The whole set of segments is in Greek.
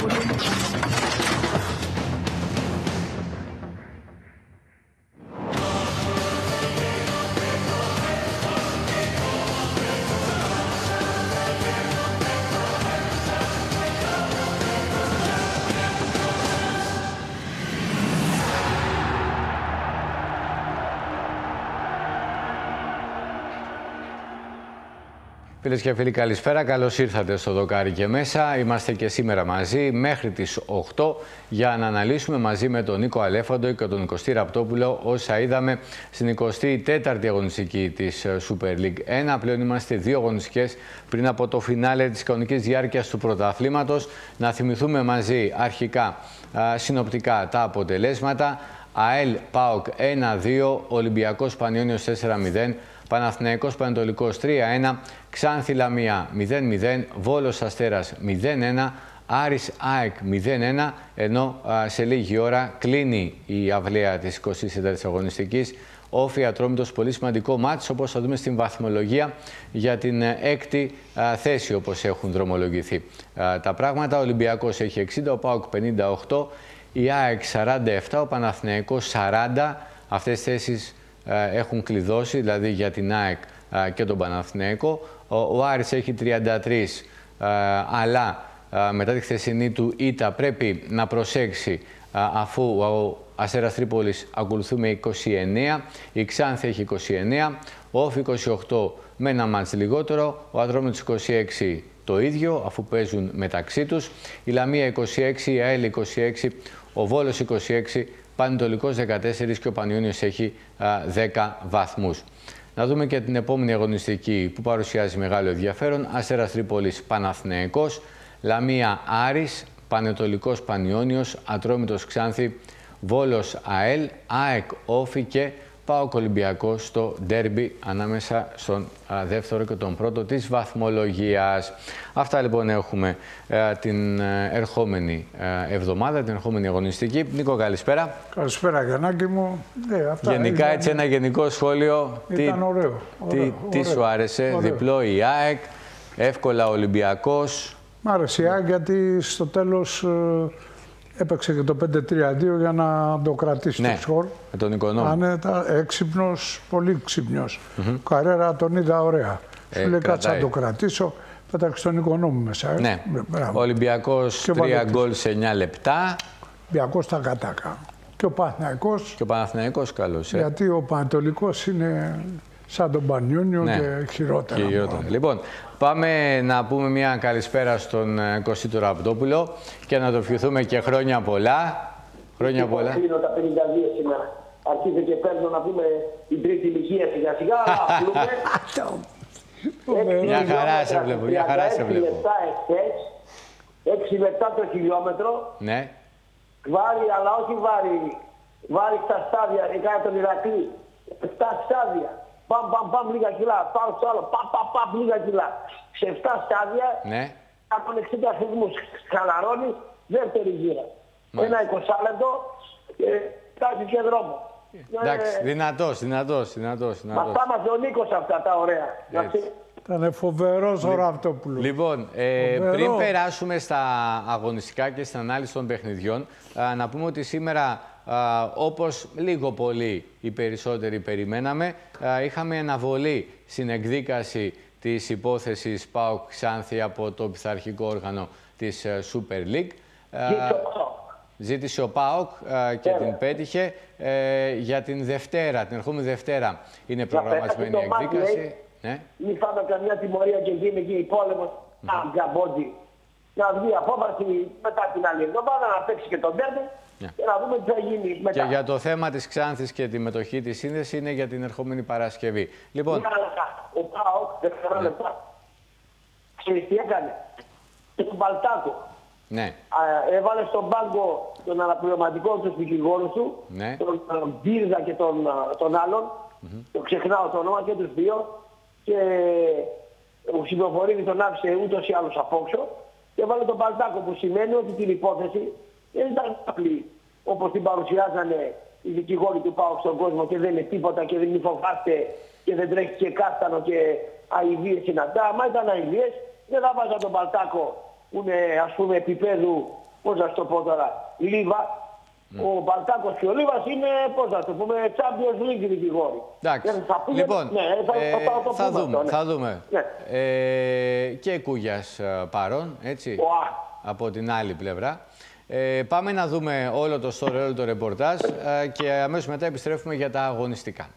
Φίλες και φίλοι, καλησπέρα. Καλώς ήρθατε στο Δοκάρι και μέσα. Είμαστε και σήμερα μαζί μέχρι τις 8 για να αναλύσουμε μαζί με τον Νίκο Αλέφαντο και τον Κωστή Ραπτόπουλο όσα είδαμε στην 24η αγωνιστική της Super League 1. Πλέον είμαστε 2 αγωνιστικές πριν από το φινάλε της κανονικής διάρκειας του πρωταθλήματος. Να θυμηθούμε μαζί αρχικά συνοπτικά τα αποτελέσματα. ΑΕΛ ΠΑΟΚ 1-2, Ολυμπιακός Πανιώνιος 4-0, Παναθηναϊκός Πανετολικός 3-1, Ξάνθη Λαμία 0-0, Βόλος Αστέρας 0-1, Άρης ΑΕΚ 0-1, ενώ σε λίγη ώρα κλείνει η αυλαία της 24ης αγωνιστικής. Όφη Ατρόμητος, πολύ σημαντικό μάτς, όπως θα δούμε στην βαθμολογία, για την 6η θέση, όπως έχουν δρομολογηθεί τα πράγματα. Ο Ολυμπιακός έχει 60, ο ΠΑΟΚ 58, η ΑΕΚ 47, ο Παναθηναϊκός 40. Αυτές τις θέσεις έχουν κλειδώσει, δηλαδή για την ΑΕΚ και τον Παναθηναϊκό. Ο Άρης έχει 33, αλλά μετά τη χθεσινή του ήττα πρέπει να προσέξει, αφού ο Αστέρας Τρίπολης ακολουθεί με 29, η Ξάνθη έχει 29, ο Όφη 28 με ένα μάτς λιγότερο, ο Ατρόμητος 26 το ίδιο, αφού παίζουν μεταξύ τους, η Λαμία 26, η ΑΕΛ 26, ο Βόλος 26, Πανετολικός 14 και ο Πανιώνιος έχει 10 βαθμούς. Να δούμε και την επόμενη αγωνιστική που παρουσιάζει μεγάλο ενδιαφέρον. Αστέρας Τρίπολης Παναθηναϊκός, Λαμία Άρης, Πανετολικός Πανιώνιος, Ατρόμητος Ξάνθη, Βόλος ΑΕΛ, ΑΕΚ Όφη και ΠΑΟΚ Ολυμπιακός στο ντέρμπι ανάμεσα στον δεύτερο και τον πρώτο της βαθμολογίας. Αυτά λοιπόν έχουμε την ερχόμενη εβδομάδα, την ερχόμενη αγωνιστική. Νίκο, καλησπέρα. Καλησπέρα, Γιαννάκη μου. Αυτά γενικά ήταν, έτσι ένα γενικό σχόλιο. Ήταν ωραίο. Τι σου άρεσε? Ωραίο. Διπλό η ΑΕΚ, εύκολα Ολυμπιακός. Μ' άρεσε η ΑΕΚ γιατί στο τέλος έπαιξε και το 5-3-2 για να το κρατήσει το σκορ. Με τον Οικονόμο. Άνετα, έξυπνος, πολύ ξύπνιος. Καρέρα τον είδα ωραία. Σου λέει κάτσα να το κρατήσω, πέταξε τον Οικονόμο μέσα. Ναι. Ο Ολυμπιακός 3 γκολ σε 9 λεπτά. Ολυμπιακός τα κατάκα. Και ο Παναθηναϊκός. Και ο Παναθηναϊκός καλός. Γιατί ο Πανετολικός είναι σαν τον Πανιώνιο και χειρότερα. Λοιπόν, πάμε να πούμε μια καλησπέρα στον Κωστή του Ραπτόπουλο και να το ευχηθούμε και χρόνια πολλά. Χρόνια πολλά. Κλείνω τα 52 σήμερα. Αρχίζω και παίρνω να πούμε την τρίτη ηλικία σιγά σιγά. Μια χαρά σε βλέπω, μια χαρά σε βλέπω. 6 λεπτά το χιλιόμετρο. Ναι. Βάρη, αλλά όχι βάρη στα στάδια, έκανε τον Ηρακλή. 7 στάδια. Παμ, λίγα κιλά. Πάω στο άλλο. Παμ, λίγα κιλά. Σε 7 στάδια, ναι. από 60 θεσμούς χαλαρώνει, δεύτερη γύρα. Ένα 20 λεπτό και φτάσει και δρόμο. Εντάξει, δυνατός. Μας θάμασε ο Νίκος αυτά τα ωραία. Ήταν φοβερός ο Ραπτόπουλος. Λοιπόν, πριν περάσουμε στα αγωνιστικά και στην ανάλυση των παιχνιδιών, να πούμε ότι σήμερα, όπως λίγο πολύ οι περισσότεροι περιμέναμε, είχαμε αναβολή στην εκδίκαση της υπόθεσης ΠΑΟΚ Ξάνθη από το πειθαρχικό όργανο της Super League. Ζήτησε ο ΠΑΟΚ και την πέτυχε. Για την Δευτέρα, την ερχόμενη Δευτέρα, είναι προγραμματισμένη η εκδίκαση. Ναι. Μην φάμε καμιά τιμωρία και γίνει εκεί πόλεμος Αγκαμπόντι. Να βγει απόφαση μετά την άλλη εβδομάδα να παίξει και τον ντέρμπι και να δούμε τι θα γίνει μετά. Και για το θέμα της Ξάνθης και τη μετοχή της σύνδεση είναι για την ερχόμενη Παρασκευή. Λοιπόν, ο ΠΑΟΚ, δευτερόλεπτα, ξέρεις τι έκανε? Τον Παλτάκο. Ναι. Έβαλε στον πάγκο τον αναπληρωματικό του δικηγόρου του, ναι. τον Μπίρδα και τον άλλον. Το ξεχνάω το όνομα και τους δύο. Και ο Συμπροφορίδης τον άφησε ούτως ή άλλως απόξω και έβαλε τον Παλτάκο, που σημαίνει ότι την υπόθεση δεν ήταν απλή όπως την παρουσιάζανε οι δικηγόροι του ΠΑΟΚ στον κόσμο και δεν είναι τίποτα και δεν φοβάστε και δεν τρέχει και κάστανο και αηδίες συναντά. Άμα ήταν αηδίες δεν θα βάζα τον Παλτάκο που είναι ας πούμε επίπεδου πώς να το πω τώρα, Λίβα. Ο Μπαλτάκος και ο Λίβας είναι, πώς να το πούμε, Champions League δικηγόροι. Εντάξει. Λοιπόν, θα δούμε. Ναι. Και Κούγιας παρόν, έτσι, από την άλλη πλευρά. Πάμε να δούμε όλο το story, όλο το ρεπορτάζ και αμέσως μετά επιστρέφουμε για τα αγωνιστικά.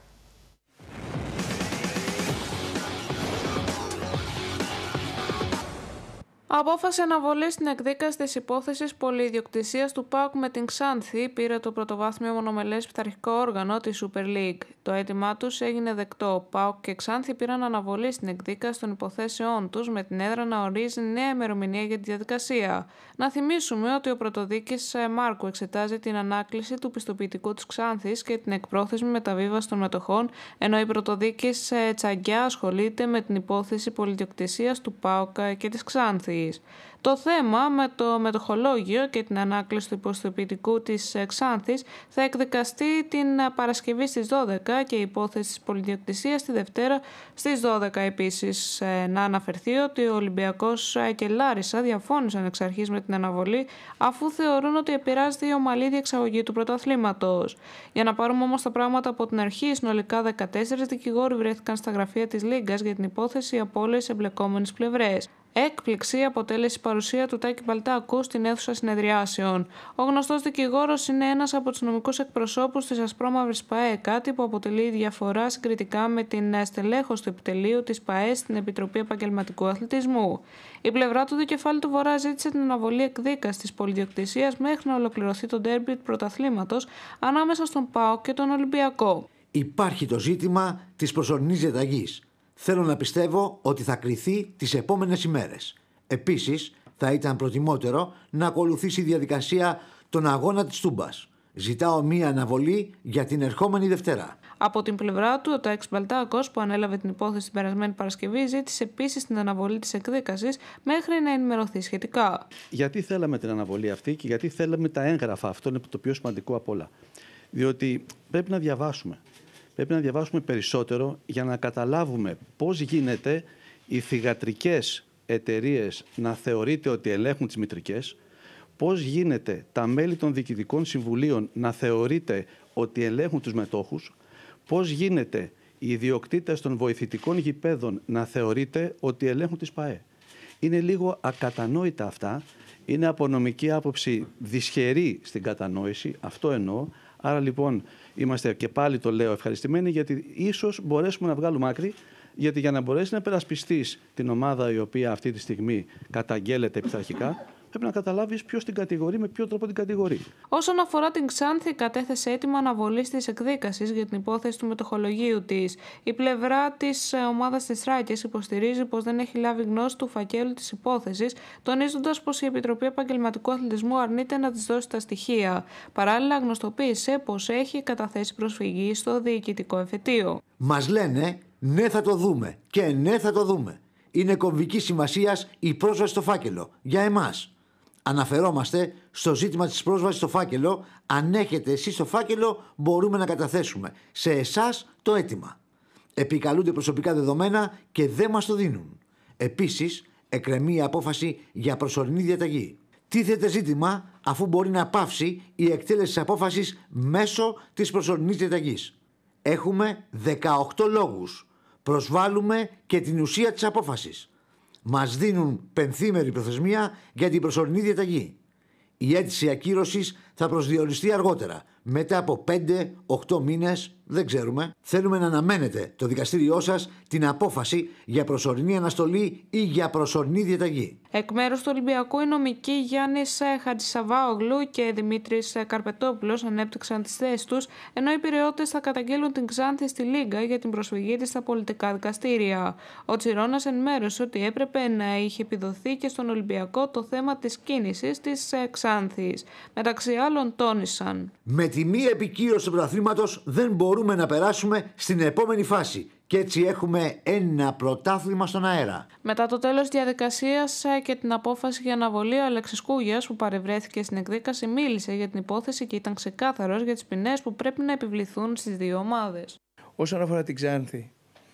Απόφαση αναβολής στην εκδίκαση της υπόθεσης πολυιδιοκτησίας του ΠΑΟΚ με την Ξάνθη πήρε το πρωτοβάθμιο μονομελές πειθαρχικό όργανο της Super League. Το αίτημά τους έγινε δεκτό. ΠΑΟΚ και Ξάνθη πήραν αναβολή στην εκδίκαση των υποθέσεών τους με την έδρα να ορίζει νέα ημερομηνία για τη διαδικασία. Να θυμίσουμε ότι ο πρωτοδίκης Μάρκου εξετάζει την ανάκληση του πιστοποιητικού της Ξάνθης και την εκπρόθεσμη μεταβίβαση των μετοχών, ενώ η πρωτοδίκης Τσαγκιά ασχολείται με την υπόθεση πολυιδιοκτησίας του ΠΑΟΚ και της Ξάνθης. Το θέμα με το μετοχολόγιο και την ανάκληση του υποστοποιητικού της Ξάνθης θα εκδικαστεί την Παρασκευή στις 12 και η υπόθεση της πολυδιοκτησίας τη Δευτέρα στις 12 επίσης. Να αναφερθεί ότι ο Ολυμπιακός και Λάρισα διαφώνησαν εξ αρχής με την αναβολή αφού θεωρούν ότι επηρεάζεται η ομαλή διεξαγωγή του πρωταθλήματος. Για να πάρουμε όμως τα πράγματα από την αρχή, συνολικά 14 δικηγόροι βρέθηκαν στα γραφεία της Λίγκας για την υπόθεση από όλες τις εμπλεκόμενες πλευρές. Έκπληξη αποτέλεσε η παρουσία του Τάκη Μπαλτάκου στην αίθουσα συνεδριάσεων. Ο γνωστός δικηγόρος είναι ένας από τους νομικούς εκπροσώπους της Ασπρόμαυρης ΠΑΕ, κάτι που αποτελεί διαφορά συγκριτικά με την στελέχωση του επιτελείου της ΠΑΕ στην Επιτροπή Επαγγελματικού Αθλητισμού. Η πλευρά του δικεφάλου του Βορρά ζήτησε την αναβολή εκδίκασης της πολυδιοκτησίας μέχρι να ολοκληρωθεί το ντέρμπι του πρωταθλήματος ανάμεσα στον ΠΑΟΚ και τον Ολυμπιακό. Υπάρχει το ζήτημα της προσωρινής διαταγής. Θέλω να πιστεύω ότι θα κριθεί τις επόμενες ημέρες. Επίσης, θα ήταν προτιμότερο να ακολουθήσει η διαδικασία των αγώνα της Τούμπας. Ζητάω μία αναβολή για την ερχόμενη Δευτέρα. Από την πλευρά του, ο Τάκης Μπαλτάκος, που ανέλαβε την υπόθεση την περασμένη Παρασκευή, ζήτησε επίσης την αναβολή της εκδίκασης μέχρι να ενημερωθεί σχετικά. Γιατί θέλαμε την αναβολή αυτή και γιατί θέλαμε τα έγγραφα, αυτό είναι το πιο σημαντικό απ' όλα. Διότι πρέπει να διαβάσουμε. Πρέπει να διαβάσουμε περισσότερο για να καταλάβουμε πώς γίνεται οι θυγατρικές εταιρείες να θεωρείται ότι ελέγχουν τις μητρικές, πώς γίνεται τα μέλη των διοικητικών συμβουλίων να θεωρείται ότι ελέγχουν τους μετόχους, πώς γίνεται οι ιδιοκτήτες των βοηθητικών γηπέδων να θεωρείται ότι ελέγχουν τις ΠΑΕ. Είναι λίγο ακατανόητα αυτά, είναι από νομική άποψη δυσχερή στην κατανόηση, αυτό εννοώ. Άρα λοιπόν είμαστε, και πάλι το λέω, ευχαριστημένοι γιατί ίσως μπορέσουμε να βγάλουμε άκρη, γιατί για να μπορέσει να περασπιστείς την ομάδα η οποία αυτή τη στιγμή καταγγέλλεται πειθαρχικά, πρέπει να καταλάβεις ποιος την κατηγορεί, με ποιο τρόπο την κατηγορεί. Όσον αφορά την Ξάνθη, κατέθεσε έτοιμο αναβολής της εκδίκασης για την υπόθεση του μετοχολογίου της. Η πλευρά της ομάδας της Τράκης υποστηρίζει πως δεν έχει λάβει γνώση του φακέλου της υπόθεσης, τονίζοντας πως η Επιτροπή Επαγγελματικού Αθλητισμού αρνείται να της δώσει τα στοιχεία. Παράλληλα, γνωστοποίησε πως έχει καταθέσει προσφυγή στο διοικητικό εφετείο. Μας λένε ναι, θα το δούμε και ναι, θα το δούμε. Είναι κομβική σημασίας η πρόσβαση στο φάκελο για εμάς. Αναφερόμαστε στο ζήτημα της πρόσβασης στο φάκελο. Αν έχετε εσείς το φάκελο, μπορούμε να καταθέσουμε σε εσάς το αίτημα. Επικαλούνται προσωπικά δεδομένα και δεν μας το δίνουν. Επίσης, εκκρεμεί η απόφαση για προσωρινή διαταγή. Τίθεται ζήτημα αφού μπορεί να πάυσει η εκτέλεση της απόφασης μέσω της προσωρινής διαταγής. Έχουμε 18 λόγους. Προσβάλλουμε και την ουσία της απόφασης. Μας δίνουν πενθήμερη προθεσμία για την προσωρινή διαταγή. Η αίτηση ακύρωσης θα προσδιοριστεί αργότερα, μετά από 5-8 μήνες, δεν ξέρουμε. Θέλουμε να αναμένετε το δικαστήριό σας την απόφαση για προσωρινή αναστολή ή για προσωρινή διαταγή. Εκ μέρους του Ολυμπιακού, οι νομικοί Γιάννης Χατζησαβάογλου και Δημήτρης Καρπετόπουλος ανέπτυξαν τις θέσεις τους, ενώ οι πειραιώτες θα καταγγείλουν την Ξάνθη στη Λίγκα για την προσφυγή της στα πολιτικά δικαστήρια. Ο Τσιρώνας ενημέρωσε ότι έπρεπε να είχε επιδοθεί και στον Ολυμπιακό το θέμα της κίνησης της Ξάνθης. Μεταξύ άλλων, τόνισαν: με τη μη επικύρωση του πρωταθλήματος δεν μπορούμε να περάσουμε στην επόμενη φάση. Και έτσι έχουμε ένα πρωτάθλημα στον αέρα. Μετά το τέλος της διαδικασίας και την απόφαση για αναβολή, ο Αλέξης Κούγιας, που παρευρέθηκε στην εκδίκαση, μίλησε για την υπόθεση και ήταν ξεκάθαρος για τις ποινές που πρέπει να επιβληθούν στις δύο ομάδες. Όσον αφορά την Ξάνθη,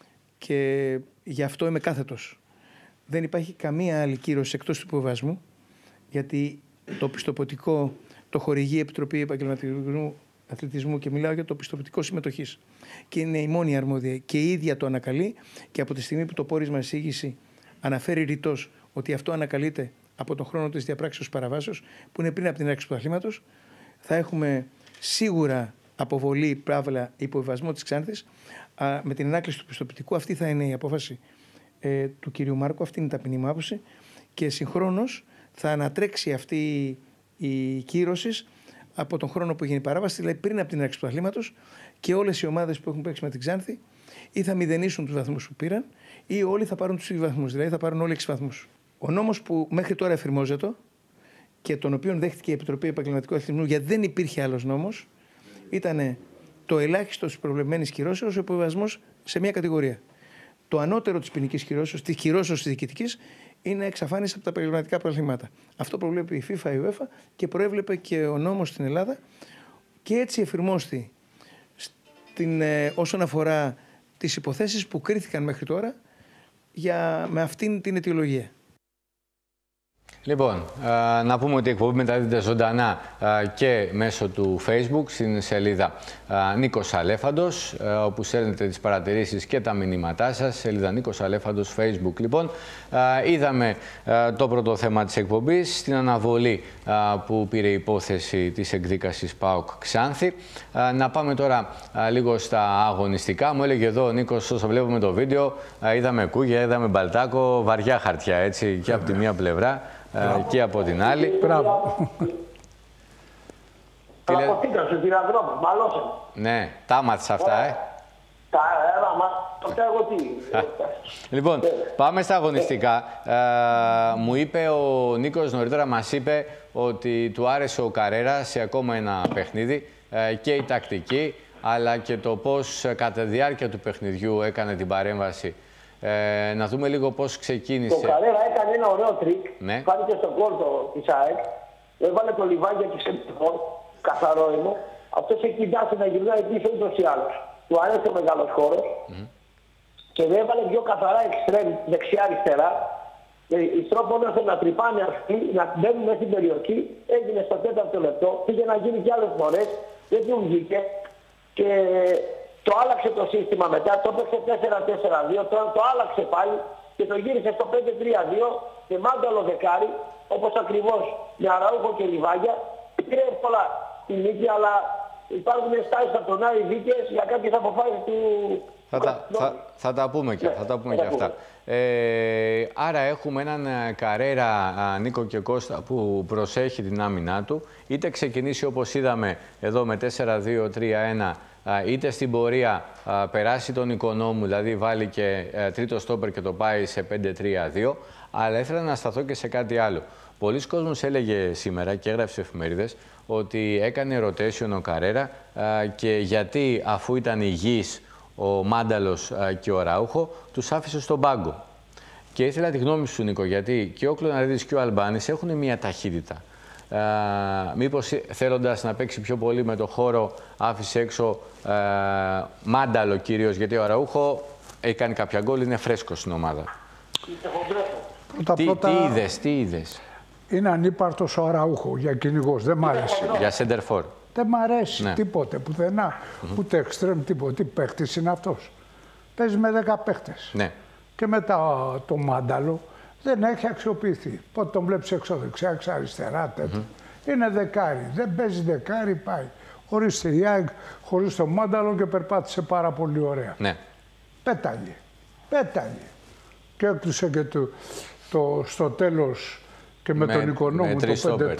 και γι' αυτό είμαι κάθετος, δεν υπάρχει καμία άλλη κύρωση εκτός του υποβιβασμού, γιατί το πιστοποιητικό το χορηγεί η Επιτροπή Επαγγελματικού Αθλητισμού και μιλάω για το πιστοποιητικό συμμετοχής. Και είναι η μόνη αρμόδια και η ίδια το ανακαλεί και από τη στιγμή που το πόρισμα εισήγηση αναφέρει ρητός ότι αυτό ανακαλείται από τον χρόνο της διαπράξεως παραβάσεως, που είναι πριν από την έναρξη του αθλήματος, θα έχουμε σίγουρα αποβολή, πράβλα, υποβιβασμό της Ξάνθης. Με την ανάκληση του πιστοποιητικού, αυτή θα είναι η απόφαση του κυρίου Μάρκου, αυτή είναι η ταπεινή μου άποψη, και συγχρόνως θα ανατρέξει αυτή η κύρωση από τον χρόνο που γίνει η παράβαση, δηλαδή πριν από την έναρξη του αθλήματος, και όλες οι ομάδες που έχουν παίξει με την Ξάνθη ή θα μηδενίσουν τους βαθμούς που πήραν ή όλοι θα πάρουν τους ίδιους βαθμούς, δηλαδή θα πάρουν όλοι 6 βαθμούς. Ο νόμος που μέχρι τώρα εφηρμόζεται και τον οποίο δέχτηκε η Επιτροπή Επαγγελματικού Αθλητισμού, γιατί δεν υπήρχε άλλος νόμος, ήταν το ελάχιστο της προβλεπμένης κυρώσεως, ο υποβιβασμός σε μια κατηγορία. Το ανώτερο της ποινικής κυρώσεως, της κυρώσεως της διοικητικής, είναι εξαφάνιση από τα επαγγελματικά πρωταθλήματα. Αυτό προβλέπει η FIFA, η UEFA και προέβλεπε και ο νόμος στην Ελλάδα, και έτσι εφηρμόστη όσον αφορά τις υποθέσεις που κρίθηκαν μέχρι τώρα με αυτήν την αιτιολογία. Λοιπόν, να πούμε ότι η εκπομπή μεταδίδεται ζωντανά και μέσω του Facebook στην σελίδα Νίκος Αλέφαντος, όπου στέλνετε τις παρατηρήσεις και τα μηνύματά σας. Σελίδα Νίκος Αλέφαντος Facebook. Λοιπόν, είδαμε το πρώτο θέμα της εκπομπής, την αναβολή που πήρε η υπόθεση της εκδίκασης ΠΑΟΚ Ξάνθη. Να πάμε τώρα λίγο στα αγωνιστικά. Μου έλεγε εδώ ο Νίκος, όσο βλέπουμε το βίντεο, είδαμε κούγια, είδαμε μπαλτάκο, βαριά χαρτιά, έτσι, και από τη μία πλευρά. Και από την άλλη. Μπράβο. Τραπωθήκα στον τυραδρόμο, μαλώσαμε. Ναι, τα μάθεις αυτά, Λοιπόν, πάμε στα αγωνιστικά. Μου είπε ο Νίκος νωρίτερα, μας είπε ότι του άρεσε ο Καρέρα σε ακόμα ένα παιχνίδι, και η τακτική, αλλά και το πώς κατά τη διάρκεια του παιχνιδιού έκανε την παρέμβαση. Να δούμε λίγο πώς ξεκίνησε. Το Καρέρα έκανε ένα ωραίο τρίκ. Ναι. Φάνηκε στον κόλτο της ΑΕΚ. Έβαλε το λιβάγια και σε καθαρό είναι. Αυτός έχει κοιτάξει να γυρνάει πίσω ούτως ή άλλως. Του αρέσει ο μεγάλος χώρος. Και έβαλε δύο καθαρά εξτρέμ δεξιά-αριστερά. Οι στρόφωνες να τρυπάνε αυτοί, να μπαίνουν μέσα στην περιοχή. Έγινε στο 4ο λεπτό. Πήγε να γίνει κι άλλες φορές. Δεν του βγήκε. Και το άλλαξε το σύστημα μετά, το έπαιξε 4-4-2, το άλλαξε πάλι και το γύρισε στο 5-3-2 με μάνταλο δεκάρι, όπως ακριβώς με Αραούχο και Λιβάγια. Πήρε εύκολα τη νίκη, αλλά υπάρχουν στάσεις από τον Άρη δίκαιες για κάποιες αποφάσεις του... Θα τα πούμε και αυτά. Άρα έχουμε έναν Καρέρα, Νίκο και Κώστα, που προσέχει την άμυνά του. Είτε ξεκινήσει όπως είδαμε εδώ με 4-2-3-1, είτε στην πορεία περάσει τον Οικονόμου, δηλαδή βάλει και τρίτο στόπερ και το πάει σε 5-3-2. Αλλά ήθελα να σταθώ και σε κάτι άλλο. Πολλοί κόσμος έλεγε σήμερα και έγραψε εφημερίδες ότι έκανε rotation ο Καρέρα και γιατί, αφού ήταν υγιής ο Μάνταλος και ο Αραούχο, τους άφησε στον πάγκο. Και ήθελα τη γνώμη σου, Νίκο, γιατί και ο Κλωναρίδης και ο Αλμπάνης έχουν μια ταχύτητα. Μήπως θέλοντας να παίξει πιο πολύ με το χώρο, άφησε έξω Μάνταλο κυρίως, γιατί ο Αραούχο έχει κάνει κάποια γκολ, είναι φρέσκος στην ομάδα. Τι είδες. Είναι ανύπαρτος ο Αραούχο για κυνηγός, δεν μ' αρέσει. Για center for. Δεν μ' αρέσει τίποτε, πουθενά. Ούτε εξτρέμ, τίποτε. Τι παίχτης είναι αυτός. Παίζει με 10 παίχτες. Ναι. Και μετά το Μάνταλο δεν έχει αξιοποιηθεί. Πότε τον βλέπεις εξωδεξιά, εξαριστερά, τέτοια. Είναι δεκάρι. Δεν παίζει δεκάρι, πάει. Ορίστε η ΑΕΚ χωρίς το Μάνταλο και περπάτησε πάρα πολύ ωραία. Ναι. Πέταγε. Και έκλεισε και στο τέλος και με τον Οικονόμου το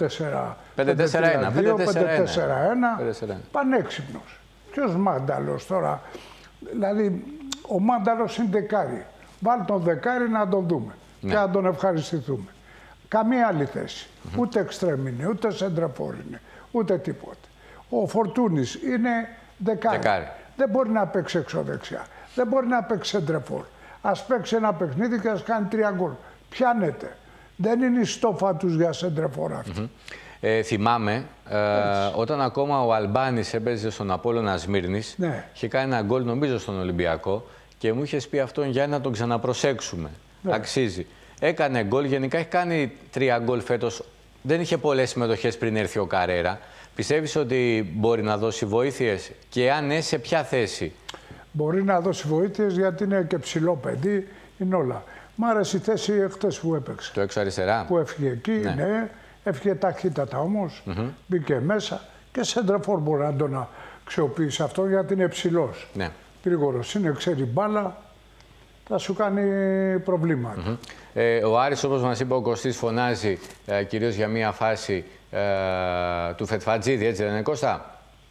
5-4-1. Πανέξυπνος. Ποιος Μάνταλος τώρα. Δηλαδή, ο Μάνταλος είναι δεκάρι. Βάλει τον δεκάρι να τον δούμε και να τον ευχαριστηθούμε. Καμία άλλη θέση. Ούτε εξτρέμ είναι, ούτε σεντραφόρ είναι, ούτε τίποτε. Ο Φορτούνης είναι δεκάρι. Δεν μπορεί να παίξει εξωδεξιά. Δεν μπορεί να παίξει σεντραφόρ. Ας παίξει ένα παιχνίδι και ας κάνει 3 γκολ. Πιάνεται. Δεν είναι η στόφα τους για σεντραφόρ αυτή. Θυμάμαι, όταν ακόμα ο Αλμπάνης έπαιζε στον Απόλλωνα Σμύρνης, είχε κάνει ένα γκολ νομίζω στον Ολυμπιακό και μου είχες πει αυτόν για να τον ξαναπροσέξουμε. Αξίζει. Έκανε γκολ, γενικά έχει κάνει 3 γκολ φέτος δεν είχε πολλές συμμετοχές πριν έρθει ο Καρέρα. Πιστεύεις ότι μπορεί να δώσει βοήθειες και αν ναι, σε ποια θέση? Μπορεί να δώσει βοήθειες γιατί είναι και ψηλό παιδί, είναι όλα. Μ' άρεσε η θέση χτες που έπαιξε. Το έξω αριστερά. Που έφυγε εκεί, ναι. Έφυγε ταχύτατα όμως, μπήκε μέσα και σέντραφορ μπορεί να τον αξιοποιήσει αυτό γιατί είναι ψηλός. Ναι. Γρήγορος είναι, ξέρει μπάλα, θα σου κάνει προβλήματα. Ο Άρης, όπως μας είπε ο Κωστής, φωνάζει κυρίως για μία φάση του Φετφατζίδη, έτσι δεν είναι, Κώστα?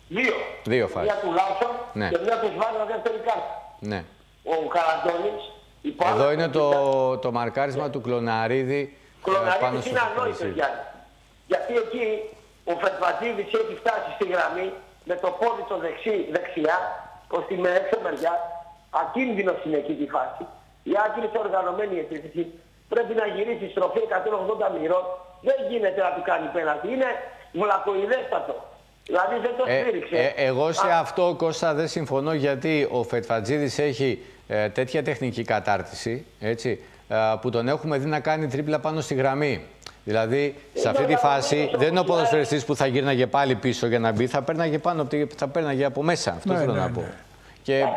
Δύο φάσεις. Μια του Λάψον και μια του Σβάρνα δεύτερη κάρτα. Ναι. Ο Καραντώνης. Εδώ είναι το μαρκάρισμα του Κλωναρίδη. Κλωναρίδης είναι ανόητος, Γιάννη. Γιατί εκεί ο Φετφατζίδης έχει φτάσει στη γραμμή με το πόδι το δεξιά, προς τη έξω μεριά. Ακίνδυνος είναι εκεί τη φάση. Η άκρη είναι οργανωμένη επίθεση. Πρέπει να γυρίσει στροφή 180 μοιρών. Δεν γίνεται να του κάνει πέναλτι. Είναι βλακοειδέστατο. Δηλαδή δεν το στήριξε. Εγώ σε αυτό, Κώστα, δεν συμφωνώ, γιατί ο Φετφατζίδης έχει τέτοια τεχνική κατάρτιση, έτσι, που τον έχουμε δει να κάνει τρίπλα πάνω στη γραμμή. Δηλαδή, σε αυτή τη φάση δεν είναι ο ποδοσφαιριστής που θα γύρναγε πάλι πίσω για να μπει, θα πέρναγε πάνω, θα πέρναγε από μέσα. Αυτό θέλω να πω. Και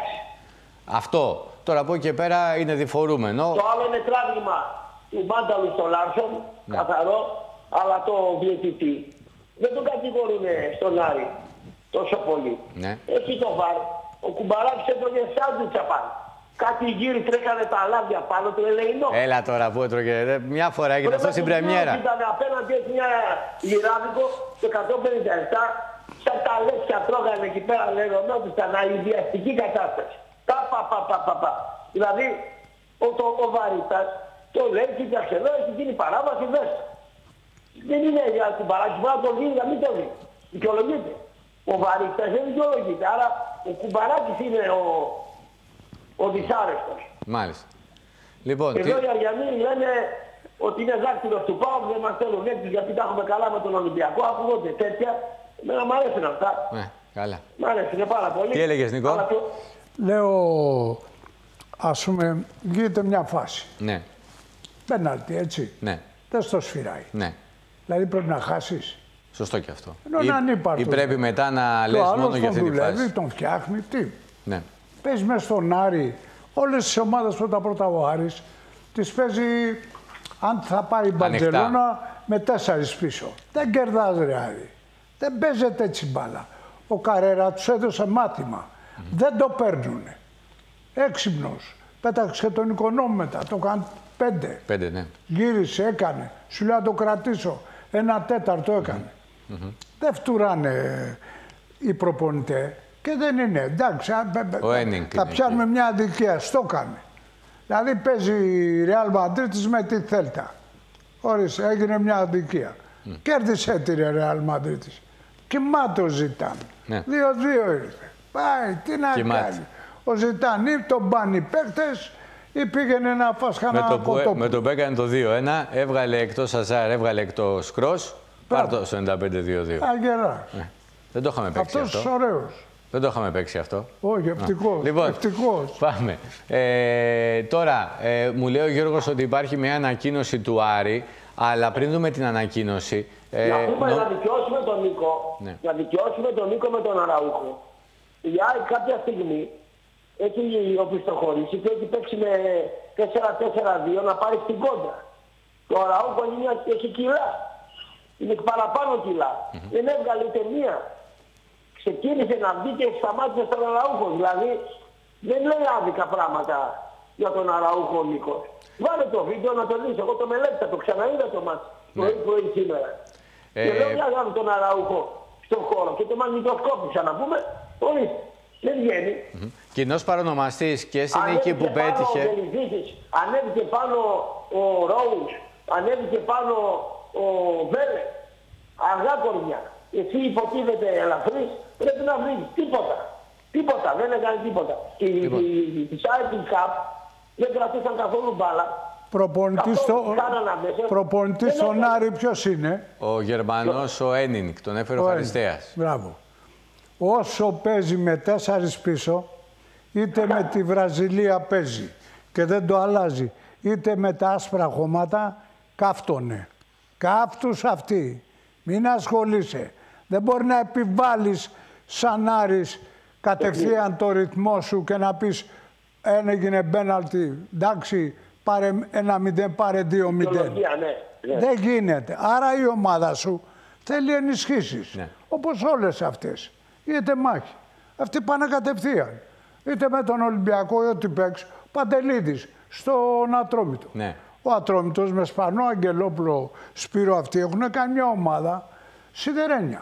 αυτό. Τώρα από εκεί και πέρα είναι διφορούμενο. Το άλλο είναι τράβημα του Μάνταλου στο Λάρσον, καθαρό, αλλά το διαιτητή δεν τον κατηγορούν στον Άρη τόσο πολύ. Ναι. Έχει το βάρ. Ο Κουμπαράκης έτρωγε σάντουιτσα πάνω. Κάτι γύρι τρέκανε τα αλάβια πάνω του ελεηνό. Έλα τώρα που έτρωγε. Μια φορά έγινε αυτό στην πρεμιέρα. Ήταν απέναντι έτσι μια λιράδικο το 157. Σαν τα λέσια τρώγανε εκεί πέρα, λεγονόντουσαν αηδιαστική κατάσταση. Πα. Δηλαδή ο Βαρύτας το λέει, κοίταξε εδώ, έχει γίνει παράβαση, δέστε. Δεν είναι για Κουμπαράκη, μπορεί να το δει, να μην το δει. Δικαιολογείται. Ο Βαρύτας δεν δικαιολογείται. Άρα ο Κουμπαράκης είναι ο δυσάρεστος. Μάλιστα. Λοιπόν, εδώ οι Αριανοί λένε ότι είναι δάκτυλος του ΠΑΟΚ, δεν μας θέλουν έτσι γιατί τα έχουμε καλά με τον Ολυμπιακό. Ακούγονται τέτοια. Εμένα μ' αρέσουν αυτά. Ναι, καλά. Μ' αρέσουν πάρα πολύ. Τι έλεγες, Νικό? Λέω, ας πούμε, γίνεται μια φάση. Ναι. Πέναλτι, έτσι. Ναι. Δεν στο σφυράει. Ναι. Δηλαδή πρέπει να χάσεις. Σωστό και αυτό. Ή πρέπει μετά να λες μόνο για αυτή τη φάση. Τον φτιάχνει, τι. Ναι. Παίζει μες στον Άρη, όλες τις ομάδες πρώτα ο Άρης, τις παίζει, αν θα πάει η Μπαρτσελώνα, με 4 πίσω. Δεν κερδάζει, ρε Άρη. Δεν παίζεται έτσι μπάλα. Ο Καρέρα τους έδωσε μάθημα. Δεν το παίρνουνε. Έξυπνος. Πέταξε τον Οικονόμου μετά, το κάνει 5. Ναι. Γύρισε, έκανε. Σου λέει να το κρατήσω. 1/4 έκανε. Δεν φτουράνε οι προπονητές και δεν είναι. Εντάξει, θα πιάνουμε μια αδικία. Στο έκανε. Δηλαδή παίζει η Ρεάλ Μαντρίτης με τη Θέλτα. Ορίστε, έγινε μια αδικία. Κέρδισε τη Ρεάλ Μαντρίτης. Κοιμάται ο Ζητάν. 2-2 ήρθε. Πάει, τι να κάνει. Ο Ζητάν ή τον πάνει παίκτες ή πήγαινε να φας κανένα κοτόπουλο. Με τον που έκανε το 2-1, έβγαλε εκτός Αζάρ, έβγαλε εκτός Κρός, πάρ' το στο 95-2-2. Αγερά. Δεν το είχαμε παίξει αυτό. Αυτός ωραίος. Δεν το είχαμε παίξει αυτό. Όχι, ευτυχώς. Λοιπόν, ευτυχώς. Πάμε. Τώρα, μου λέει ο Γιώργος ότι υπάρχει μια ανακοίνωση του Άρη, αλλά πριν δούμε την ανακοίνωση... να δικαιώσουμε τον Νίκο, να δικαιώσουμε τον Νίκο με τον Αραούχο. Η Άρη κάποια στιγμή έχει οπισθοχωρήσει και έχει παίξει με 4-4-2 να πάρει στην κόντρα. Το Αραούχο έχει κιλά. Είναι παραπάνω κιλά. Δεν έβγαλε ούτε μία. Ξεκίνησε να βγει και σταμάτησε στον Αραούχο. Δηλαδή δεν λέει άδικα πράγματα για τον Αραούχο ο Νίκος. Βάλε το βίντεο να το δεις. Εγώ το μελέτησα, το ξαναείδα το μάτι. Πρωί σήμερα. Και λέω για να τον Αραούχο στον χώρο. Και το μαγνητοσκόπησα να πούμε. Ορίστε. Δεν βγαίνει. Κοινός παρονομαστής και στην νίκη που πέτυχε. Ανέβηκε πάνω ο Ρόους, ανέβηκε πάνω ο Βέλε. Αργά κορμιά. Εσύ υποτίθεται ελαφρύς, πρέπει να βρεις τίποτα. Τίποτα, δεν έκανε τίποτα. Και οι Σάιπιν Καπ δεν κρατήσαν καθόλου μπάλα. Προπονητής στον Άρη ποιος είναι? Ο Γερμανός, ο Ένινγκ, τον έφερε ο Χαριστέας. Μπράβο. Όσο παίζει με 4 πίσω, είτε με τη Βραζιλία παίζει και δεν το αλλάζει, είτε με τα άσπρα χώματα, κάφτωνε. Καύτους αυτοί. Μην ασχολείσαι. Δεν μπορεί να επιβάλλεις σαν Άρης κατευθείαν το ρυθμό σου και να πεις έγινε πέναλτι, εντάξει, πάρε 1-0, πάρε 2-0. Ναι. Δεν γίνεται. Άρα η ομάδα σου θέλει ενισχύσεις. Ναι. Όπως όλες αυτές. Είτε μάχη. Αυτοί πάνε κατευθείαν. Είτε με τον Ολυμπιακό ή ό,τι παίξει. Παντελίδης στον Ατρόμητο. Ναι. Ο Ατρόμητος με Σπανό, Αγγελόπουλο, Σπύρο αυτοί έχουν κάνει μια ομάδα σιδερένια.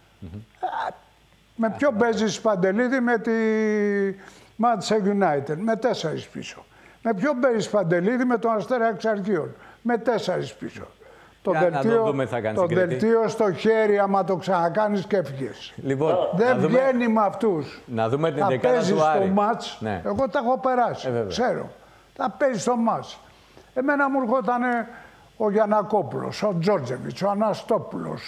Με ποιο παίζεις Παντελίδη? Με τη Manchester United, με 4 πίσω. Με ποιο παίζεις Παντελίδη? Με τον Αστέρα Εξαρχείων, με 4 πίσω. Το δελτίο στο χέρι, άμα το ξανακάνεις και έφυγες. Λοιπόν, δεν βγαίνει με αυτούς. Να δούμε την θα δεκάδα του Άρη. Το μάτς, ναι. Εγώ τα έχω περάσει, ξέρω. Θα παίζεις το μάτς. Εμένα μου έρχονταν ο Γιαννακόπουλος, ο Τζόρτζεβιτς, ο Αναστόπουλος,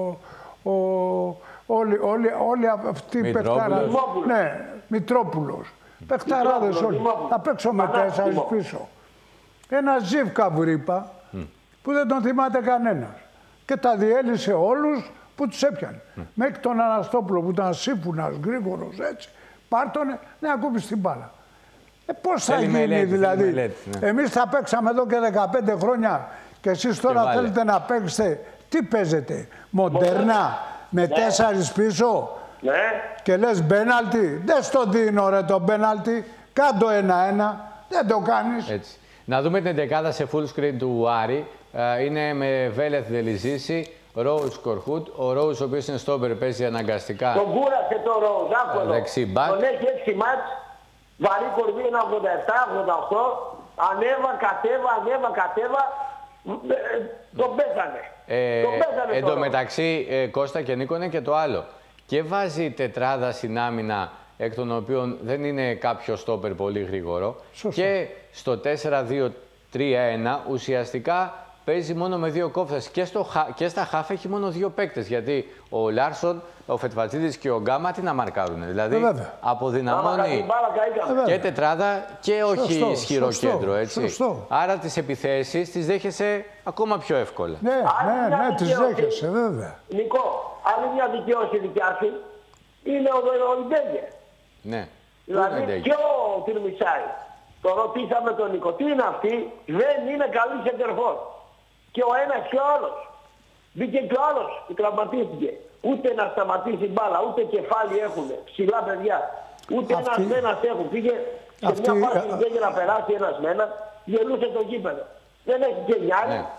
όλοι αυτοί οι παιχταράδες. Ναι, Μητρόπουλος. Παιχταράδες όλοι. Θα παίξω με 4 πίσω. Ένα Ζίβκα Βρύπα που δεν τον θυμάται κανένας. Και τα διέλυσε όλους που τους έπιανε. Μέχρι τον Αναστόπουλο που ήταν σύμφωνας, γρήγορος έτσι. Πάρτονε να ακούμπει την μπάλα. Πώς θα γίνει δηλαδή? Ναι. Εμείς θα παίξαμε εδώ και 15 χρόνια και εσείς τώρα θέλετε να παίξετε. Τι παίζετε? Μοντέρνα με 4 πίσω. Ναι. Και λες πέναλτι. Δεν στο δίνω ρε το πέναλτι. Κάντο 1-1. Δεν το κάνεις. Έτσι. Να δούμε την δεκάδα σε full screen του Άρη. Είναι με Βέλεθ Δελιζήση, Ρόουζ Κορχούτ. Ο Ρόουζ, ο οποίος είναι στόπερ, παίζει αναγκαστικά. Τον κούρασε το Ρόουζ, άκου δεξί μπακ. Τον έχει 6 μάτς, βαρύ κορμί, ένα 87-88. Ανέβα, κατέβα. Τον πέθανε. Εν τω μεταξύ, Κώστα και Νίκο, είναι και το άλλο. Και βάζει τετράδα στην άμυνα, εκ των οποίων δεν είναι κάποιο στόπερ πολύ γρήγορο. Σωστό. Και στο 4-2-3-1 ουσιαστικά παίζει μόνο με 2 κόφτες. Και στα χάφ έχει μόνο 2 παίκτες. Γιατί ο Λάρσον, ο Φετφατζίδης και ο Γκάμα τι να μαρκάρουν. Δηλαδή αποδυναμώνει και τετράδα και όχι ισχυρό κέντρο. Έτσι. Σωστό. Άρα τις επιθέσεις τις δέχεσαι ακόμα πιο εύκολα. Ναι, τις δέχεσαι βέβαια. Νικό, άλλη μια δικαίωση δικιά σου είναι ο Ιντέγε. Ναι. Δηλαδή και ο Τυρμισάη. Το ρωτήσαμε τον Νικό. Τι είναι αυτή? Δεν είναι καλή σεντερφόρ. Και ο ένας και ο άλλος. Μπήκε και ο άλλος και τραυματίστηκε. Ούτε να σταματήσει μπάλα, ούτε κεφάλι έχουν. Ψηλά παιδιά. Ούτε ένας έχουν. Πήγε σε μια φάση που πήγε να περάσει ένας με έναν, γελούσε το γήπεδο. Δεν έχει και νιάρι. Ναι.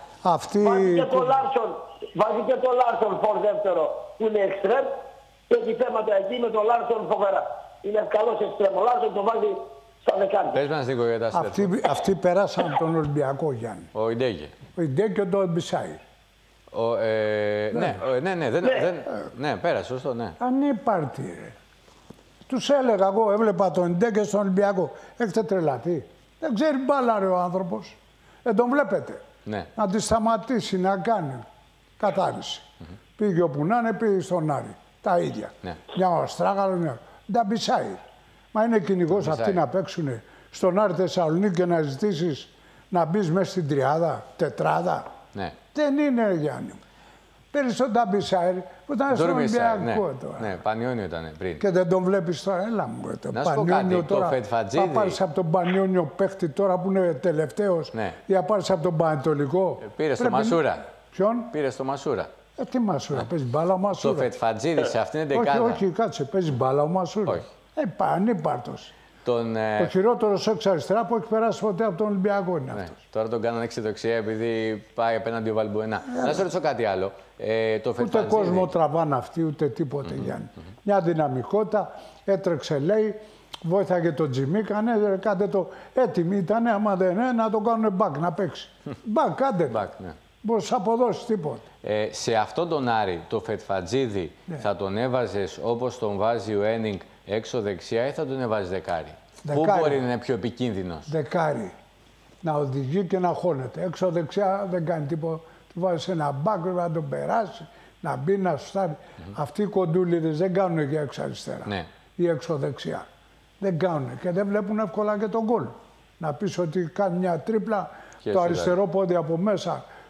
Βάζει και το Λάρσον φορ δεύτερο που είναι εξτρέμ και έχει θέματα εκεί με το Λάρσον φοβερά. Είναι καλός εξτρέμ. Ο Λάρσον το βάζει στα δεκάρια. Πες μας λίγο για τα αυτοί πέρασαν τον Ολυμπιακό, Γιάννη. Ο Ιντέγε. Ο Ιντέγε και τον Μπισάη. Ναι, πέρασε, σωστό, ναι. Ανύπαρτη, ρε. Τους έλεγα εγώ, έβλεπα τον Ιντέγε στον Ολυμπιακό. Έχετε τρελαθεί? Δεν ξέρει μπάλα, ρε, ο άνθρωπος. Τον βλέπετε. Ναι. Να τη σταματήσει, να κάνει καθάριση. Πήγε όπου να είναι, πήγε στον Άρη. Τα ίδια. Ναι. Μια Αστράγαλο, μια. Τα Μπισάη. Μα είναι κυνηγός αυτοί να παίξουν στον Άρη Θεσσαλονίκη και να ζητήσεις να μπεις μέσα στην τριάδα, τετράδα. Ναι. Δεν είναι, Γιάννη. Πέρυσι τον Ταμπισάιρ που ήταν στον Ολυμπιακό τώρα. Ναι, Πανιόνιο ήταν πριν. Και δεν τον βλέπεις τώρα. Έλα μου, το Πανιόνιο τώρα. Θα πάρεις από τον Πανιόνιο παίχτη τώρα που είναι τελευταίος. Ναι. Ή θα πάρεις από τον Πανετολικό. Πήρε στο Μασούρα. Ποιον? Πήρε στο Μασούρα. Τι Μασούρα, παίζει μπάλα ο Μασούρα. Το Φετφατζίδη σε αυτήν την δεκάδα. Όχι, κάτσε, παίζει μπάλα ο Μασούρα. Όχι. Ανύπαρτος. Ο χειρότερος έξω αριστερά που έχει περάσει ποτέ από τον Ολυμπιακό είναι αυτός. Τώρα τον κάνανε εξιδοξία επειδή πάει απέναντι ο Βαλμπουενά. Να σε ρωτήσω κάτι άλλο. Ούτε κόσμο τραβάνε αυτοί, ούτε τίποτε, Γιάννη. Μια δυναμικότητα, έτρεξε λέει, βοήθαγε τον Τζιμίκα, ναι, κάντε το. Έτοιμοι ήταν, άμα δεν είναι, να το κάνουν μπακ, να παίξει. Μπακ, κάντε. Μπορείς να αποδώσεις τίποτα. Σε αυτόν τον Άρη, το Φετφατζίδη, θα τον έβαζες όπως τον βάζει ο Ένινγκ έξω δεξιά ή θα τον έβαζες δεκάρι? Πού μπορεί να είναι πιο επικίνδυνος? Δεκάρι. Να οδηγεί και να χώνεται. Έξω δεξιά δεν κάνει τίποτα. Του βάζεις ένα μπακ να τον περάσει, να μπει, να σου στάρει. Αυτοί οι κοντούλιδες δεν κάνουν για έξω αριστερά ή έξω δεξιά. Δεν κάνουν και δεν βλέπουν εύκολα και τον γκολ. Να πεις ότι κάνει μια τρίπλα, και το αριστερό πόδι από μέσα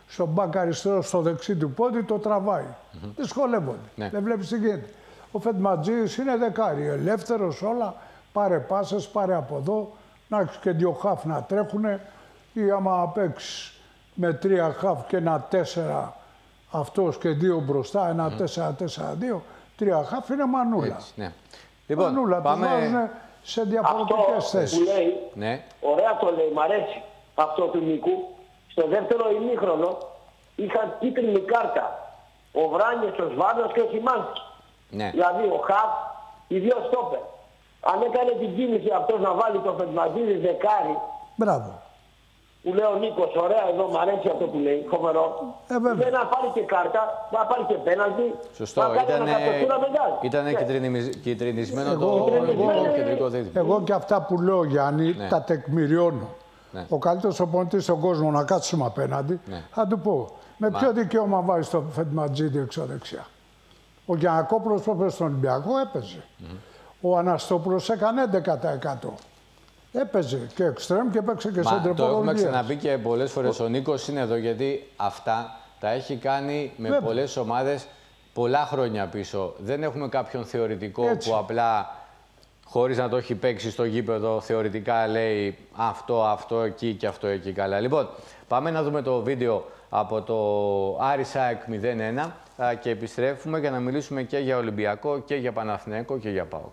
στον μπακ αριστερό, στο δεξί του πόδι, το τραβάει. Δυσκολεύονται. Ναι. Δεν βλέπεις τι γίνεται. Ο Φετματζής είναι δεκάρι, ελεύθερος όλα, πάρε πάσες, πάρε από εδώ, να έχεις και 2 χαφ να τρέχουνε ή άμα παίξεις με 3 χαφ και ένα 4 αυτός και 2 μπροστά, ένα 4-4-2, 3 χαφ είναι μανούλα. Έτσι, ναι. Λοιπόν, μανούλα, πάμε... τους βάζουν σε διαφορετικές θέσεις. Που λέει, ναι. ωραία το λέει, μ' αρέσει αυτό του Νίκου. Στο δεύτερο ημίχρονο είχαν κίτρινη κάρτα ο Βράνιες, ο Σβάρνας και ο Σιμάνσκι. Ναι. Δηλαδή ο Χαφ, οι 2 στόπερ. Αν έκανε την κίνηση αυτός να βάλει το Φετματζίδη δεκάρι, Μπράβο. που λέει ο Νίκος, ωραία εδώ, μ' αρέσει αυτό που λέει, φοβερό. Δεν να πάρει και κάρτα, να πάρει και πέναλτι. Σωστό, ήταν κυτρινισμένο το κεντρικό δίδυμο. Εγώ και αυτά που λέω, Γιάννη, τα τεκμηριώνω. Ναι. Ο καλύτερος προπονητής στον κόσμο να κάτσουμε απέναντι, θα του πω. Με ποιο δικαίωμα βάζει το Φετματζίδη εξωδεξιά. Ο Γιαννακόπουλος που έπαιζε στον Ολυμπιακό έπαιζε. Ο Αναστόπουλος έκανε 11%. Έπαιζε και εξτρέμ και έπαιξε και σέντρε. Το έχουμε ξαναπεί και πολλές φορές. Ο Νίκος είναι εδώ γιατί αυτά τα έχει κάνει με πολλές ομάδες πολλά χρόνια πίσω. Δεν έχουμε κάποιον θεωρητικό που απλά, χωρίς να το έχει παίξει στο γήπεδο, θεωρητικά λέει αυτό εκεί και αυτό εκεί καλά. Λοιπόν, πάμε να δούμε το βίντεο από το Άρης ΑΕΚ 0-1 και επιστρέφουμε για να μιλήσουμε και για Ολυμπιακό και για Παναθηναϊκό και για ΠΑΟΚ.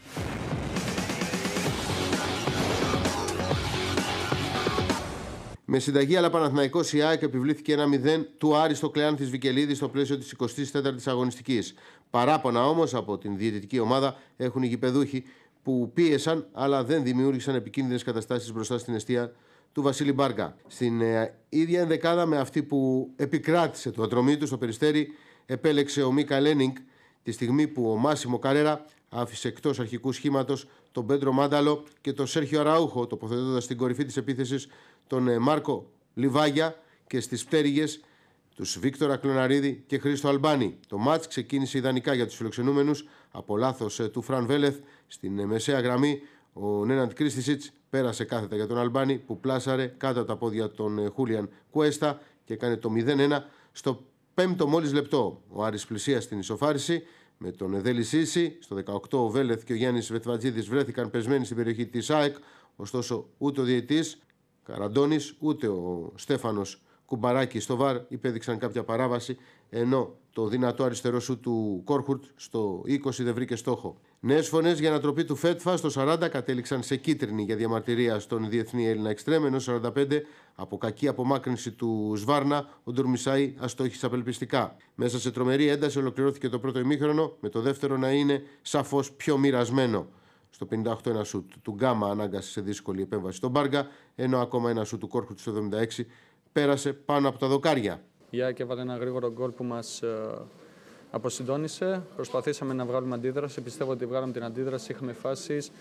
Με συνταγή αλλά Παναθηναϊκός, η ΑΕΚ επιβλήθηκε 1-0 του Άρη στο Κλεάνθης Βικελίδη στο πλαίσιο της 24ης αγωνιστικής. Παράπονα όμως από την διαιτητική ομάδα έχουν οι γηπεδούχοι που πίεσαν αλλά δεν δημιούργησαν επικίνδυνες καταστάσεις μπροστά στην εστία του Βασίλη Μπάρκα. Στην ίδια ενδεκάδα με αυτή που επικράτησε το ατρωμί του στο Περιστέρι, επέλεξε ο Μίκα Λένινγκ τη στιγμή που ο Μάσιμο Καρέρα άφησε εκτός αρχικού σχήματος τον Πέντρο Μάνταλο και τον Σέρχιο Αραούχο, τοποθετώντας στην κορυφή της επίθεσης τον Μάρκο Λιβάγια και στις πτέρυγες τους Βίκτορα Κλωναρίδη και Χρήστο Αλμπάνη. Το μάτς ξεκίνησε ιδανικά για τους φιλοξενούμενους από λάθος του Φραν Βέλεθ στην μεσαία γραμμή. Ο Νέναντ Κρίστισιτς πέρασε κάθετα για τον Αλμπάνη που πλάσαρε κάτω από τα πόδια των Χούλιαν Κουέστα και έκανε το 0-1 στο 5ο μόλις λεπτό. Ο Άρης πλησία στην ισοφάριση με τον Εδέλη Σίση. Στο 18 ο Βέλεθ και ο Γιάννης Βετβατζίδης βρέθηκαν πεσμένοι στην περιοχή της ΑΕΚ. Ωστόσο ούτε ο διαιτητής Καραντώνης ούτε ο Στέφανος Κουμπαράκης στο ΒΑΡ υπέδειξαν κάποια παράβαση, ενώ το δυνατό αριστερό σου του Κόρχουρτ στο 20 δεν βρήκε στόχο. Νέες φωνές για ανατροπή του Φέτφα στο 40 κατέληξαν σε κίτρινη για διαμαρτυρία στον διεθνή Έλληνα εξτρέμ, ενώ 45 από κακή απομάκρυνση του Σβάρνα ο Ντουρμισάη αστόχησε απελπιστικά. Μέσα σε τρομερή ένταση ολοκληρώθηκε το πρώτο ημίχρονο, με το δεύτερο να είναι σαφώς πιο μοιρασμένο. Στο 58 ένα σουτ του Γκάμα ανάγκασε σε δύσκολη επέμβαση στον Μπάργα, ενώ ακόμα ένα σουτ του Κόρχουρτ στο 76 πέρασε πάνω από τα δοκάρια. Η ΑΕΚ έβαλε ένα γρήγορο γκολ που μας αποσυντώνησε. Προσπαθήσαμε να βγάλουμε αντίδραση. Πιστεύω ότι βγάλαμε την αντίδραση. Είχαμε φάσεις.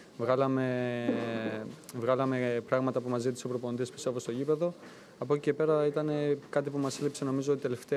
Βγάλαμε πράγματα που μας ζήτησε ο προπονητής, πιστεύω, στο γήπεδο. Από εκεί και πέρα ήταν κάτι που μας έλειψε, νομίζω,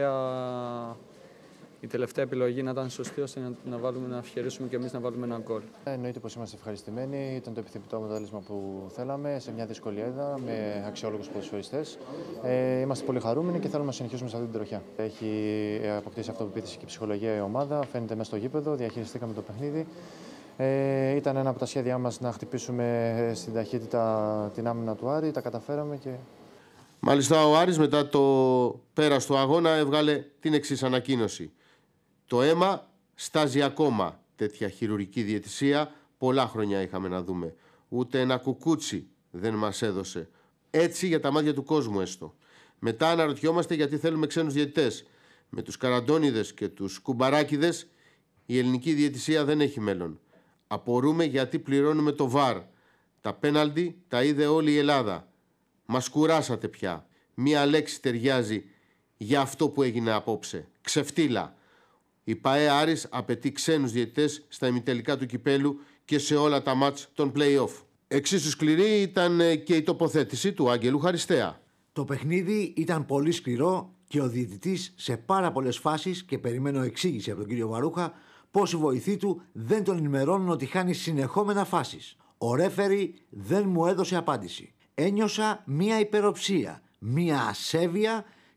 η τελευταία επιλογή να ήταν σωστή, ώστε να ευχερήσουμε και εμείς να βάλουμε ένα γκολ. Εννοείται πως είμαστε ευχαριστημένοι. Ήταν το επιθυμητό αποτέλεσμα που θέλαμε σε μια δύσκολη έδρα με αξιόλογους ποδοσφαιριστές. Είμαστε πολύ χαρούμενοι και θέλουμε να συνεχίσουμε σε αυτή την τροχιά. Έχει αποκτήσει αυτοπεποίθηση και ψυχολογία η ομάδα. Φαίνεται μέσα στο γήπεδο. Διαχειριστήκαμε το παιχνίδι. Ήταν ένα από τα σχέδιά μας να χτυπήσουμε στην ταχύτητα την άμυνα του Άρη. Τα καταφέραμε και. Μάλιστα, ο Άρης μετά το πέρας του αγώνα έβγαλε την εξής ανακοίνωση. Το αίμα στάζει ακόμα. Τέτοια χειρουργική διαιτησία πολλά χρόνια είχαμε να δούμε. Ούτε ένα κουκούτσι δεν μας έδωσε. Έτσι για τα μάτια του κόσμου έστω. Μετά αναρωτιόμαστε γιατί θέλουμε ξένους διαιτητές. Με τους Καραντώνιδες και τους Κουμπαράκιδες η ελληνική διαιτησία δεν έχει μέλλον. Απορούμε γιατί πληρώνουμε το ΒΑΡ. Τα πέναλτι τα είδε όλη η Ελλάδα. Μας κουράσατε πια. Μία λέξη ταιριάζει για αυτό που έγινε απόψε. Ξεφτύλα. Η ΠΑΕ Άρης απαιτεί ξένους διαιτητές στα ημιτελικά του κυπέλου και σε όλα τα μάτς των play-off. Εξίσου σκληρή ήταν και η τοποθέτηση του Άγγελου Χαριστέα. Το παιχνίδι ήταν πολύ σκληρό και ο διαιτητής σε πάρα πολλές φάσεις, και περιμένω εξήγηση από τον κύριο Βαρούχα, πως οι βοηθοί του δεν τον ενημερώνουν ότι χάνει συνεχόμενα φάσεις. Ο ρέφερι δεν μου έδωσε απάντηση. Ένιωσα μία υπεροψία, μία ασέβεια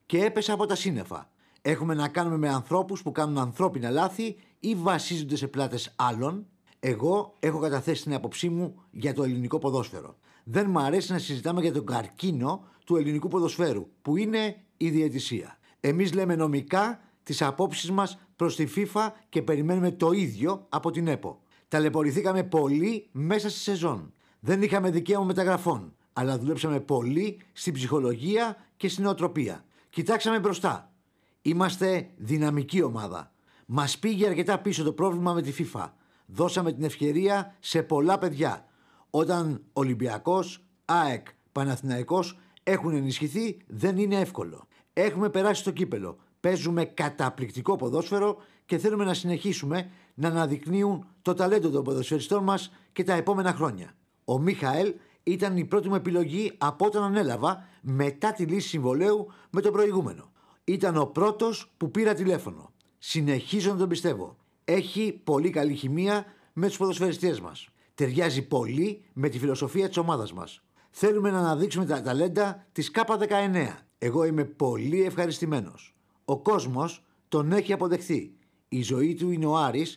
και έπεσα από τα σύννεφα. Έχουμε να κάνουμε με ανθρώπους που κάνουν ανθρώπινα λάθη ή βασίζονται σε πλάτες άλλων. Εγώ έχω καταθέσει την άποψή μου για το ελληνικό ποδόσφαιρο. Δεν μου αρέσει να συζητάμε για τον καρκίνο του ελληνικού ποδοσφαίρου, που είναι η διαιτησία. Εμείς λέμε νομικά τις απόψεις μας προς τη FIFA και περιμένουμε το ίδιο από την ΕΠΟ. Ταλαιπωρηθήκαμε πολύ μέσα στη σεζόν. Δεν είχαμε δικαίωμα μεταγραφών, αλλά δουλέψαμε πολύ στην ψυχολογία και στην νοοτροπία. Κοιτάξαμε μπροστά. Είμαστε δυναμική ομάδα. Μας πήγε αρκετά πίσω το πρόβλημα με τη FIFA. Δώσαμε την ευκαιρία σε πολλά παιδιά. Όταν Ολυμπιακός, ΑΕΚ, Παναθηναϊκός έχουν ενισχυθεί, δεν είναι εύκολο. Έχουμε περάσει στο κύπελο. Παίζουμε καταπληκτικό ποδόσφαιρο και θέλουμε να συνεχίσουμε να αναδεικνύουν το ταλέντο των ποδοσφαιριστών μας και τα επόμενα χρόνια. Ο Μίχαελ ήταν η πρώτη μου επιλογή από όταν ανέλαβα μετά τη λύση συμβολαίου με τον προηγούμενο. Ήταν ο πρώτος που πήρα τηλέφωνο. Συνεχίζω να τον πιστεύω. Έχει πολύ καλή χημεία με τους ποδοσφαιριστές μας. Ταιριάζει πολύ με τη φιλοσοφία της ομάδας μας. Θέλουμε να αναδείξουμε τα ταλέντα της K19. Εγώ είμαι πολύ ευχαριστημένος. Ο κόσμος τον έχει αποδεχθεί. Η ζωή του είναι ο Άρης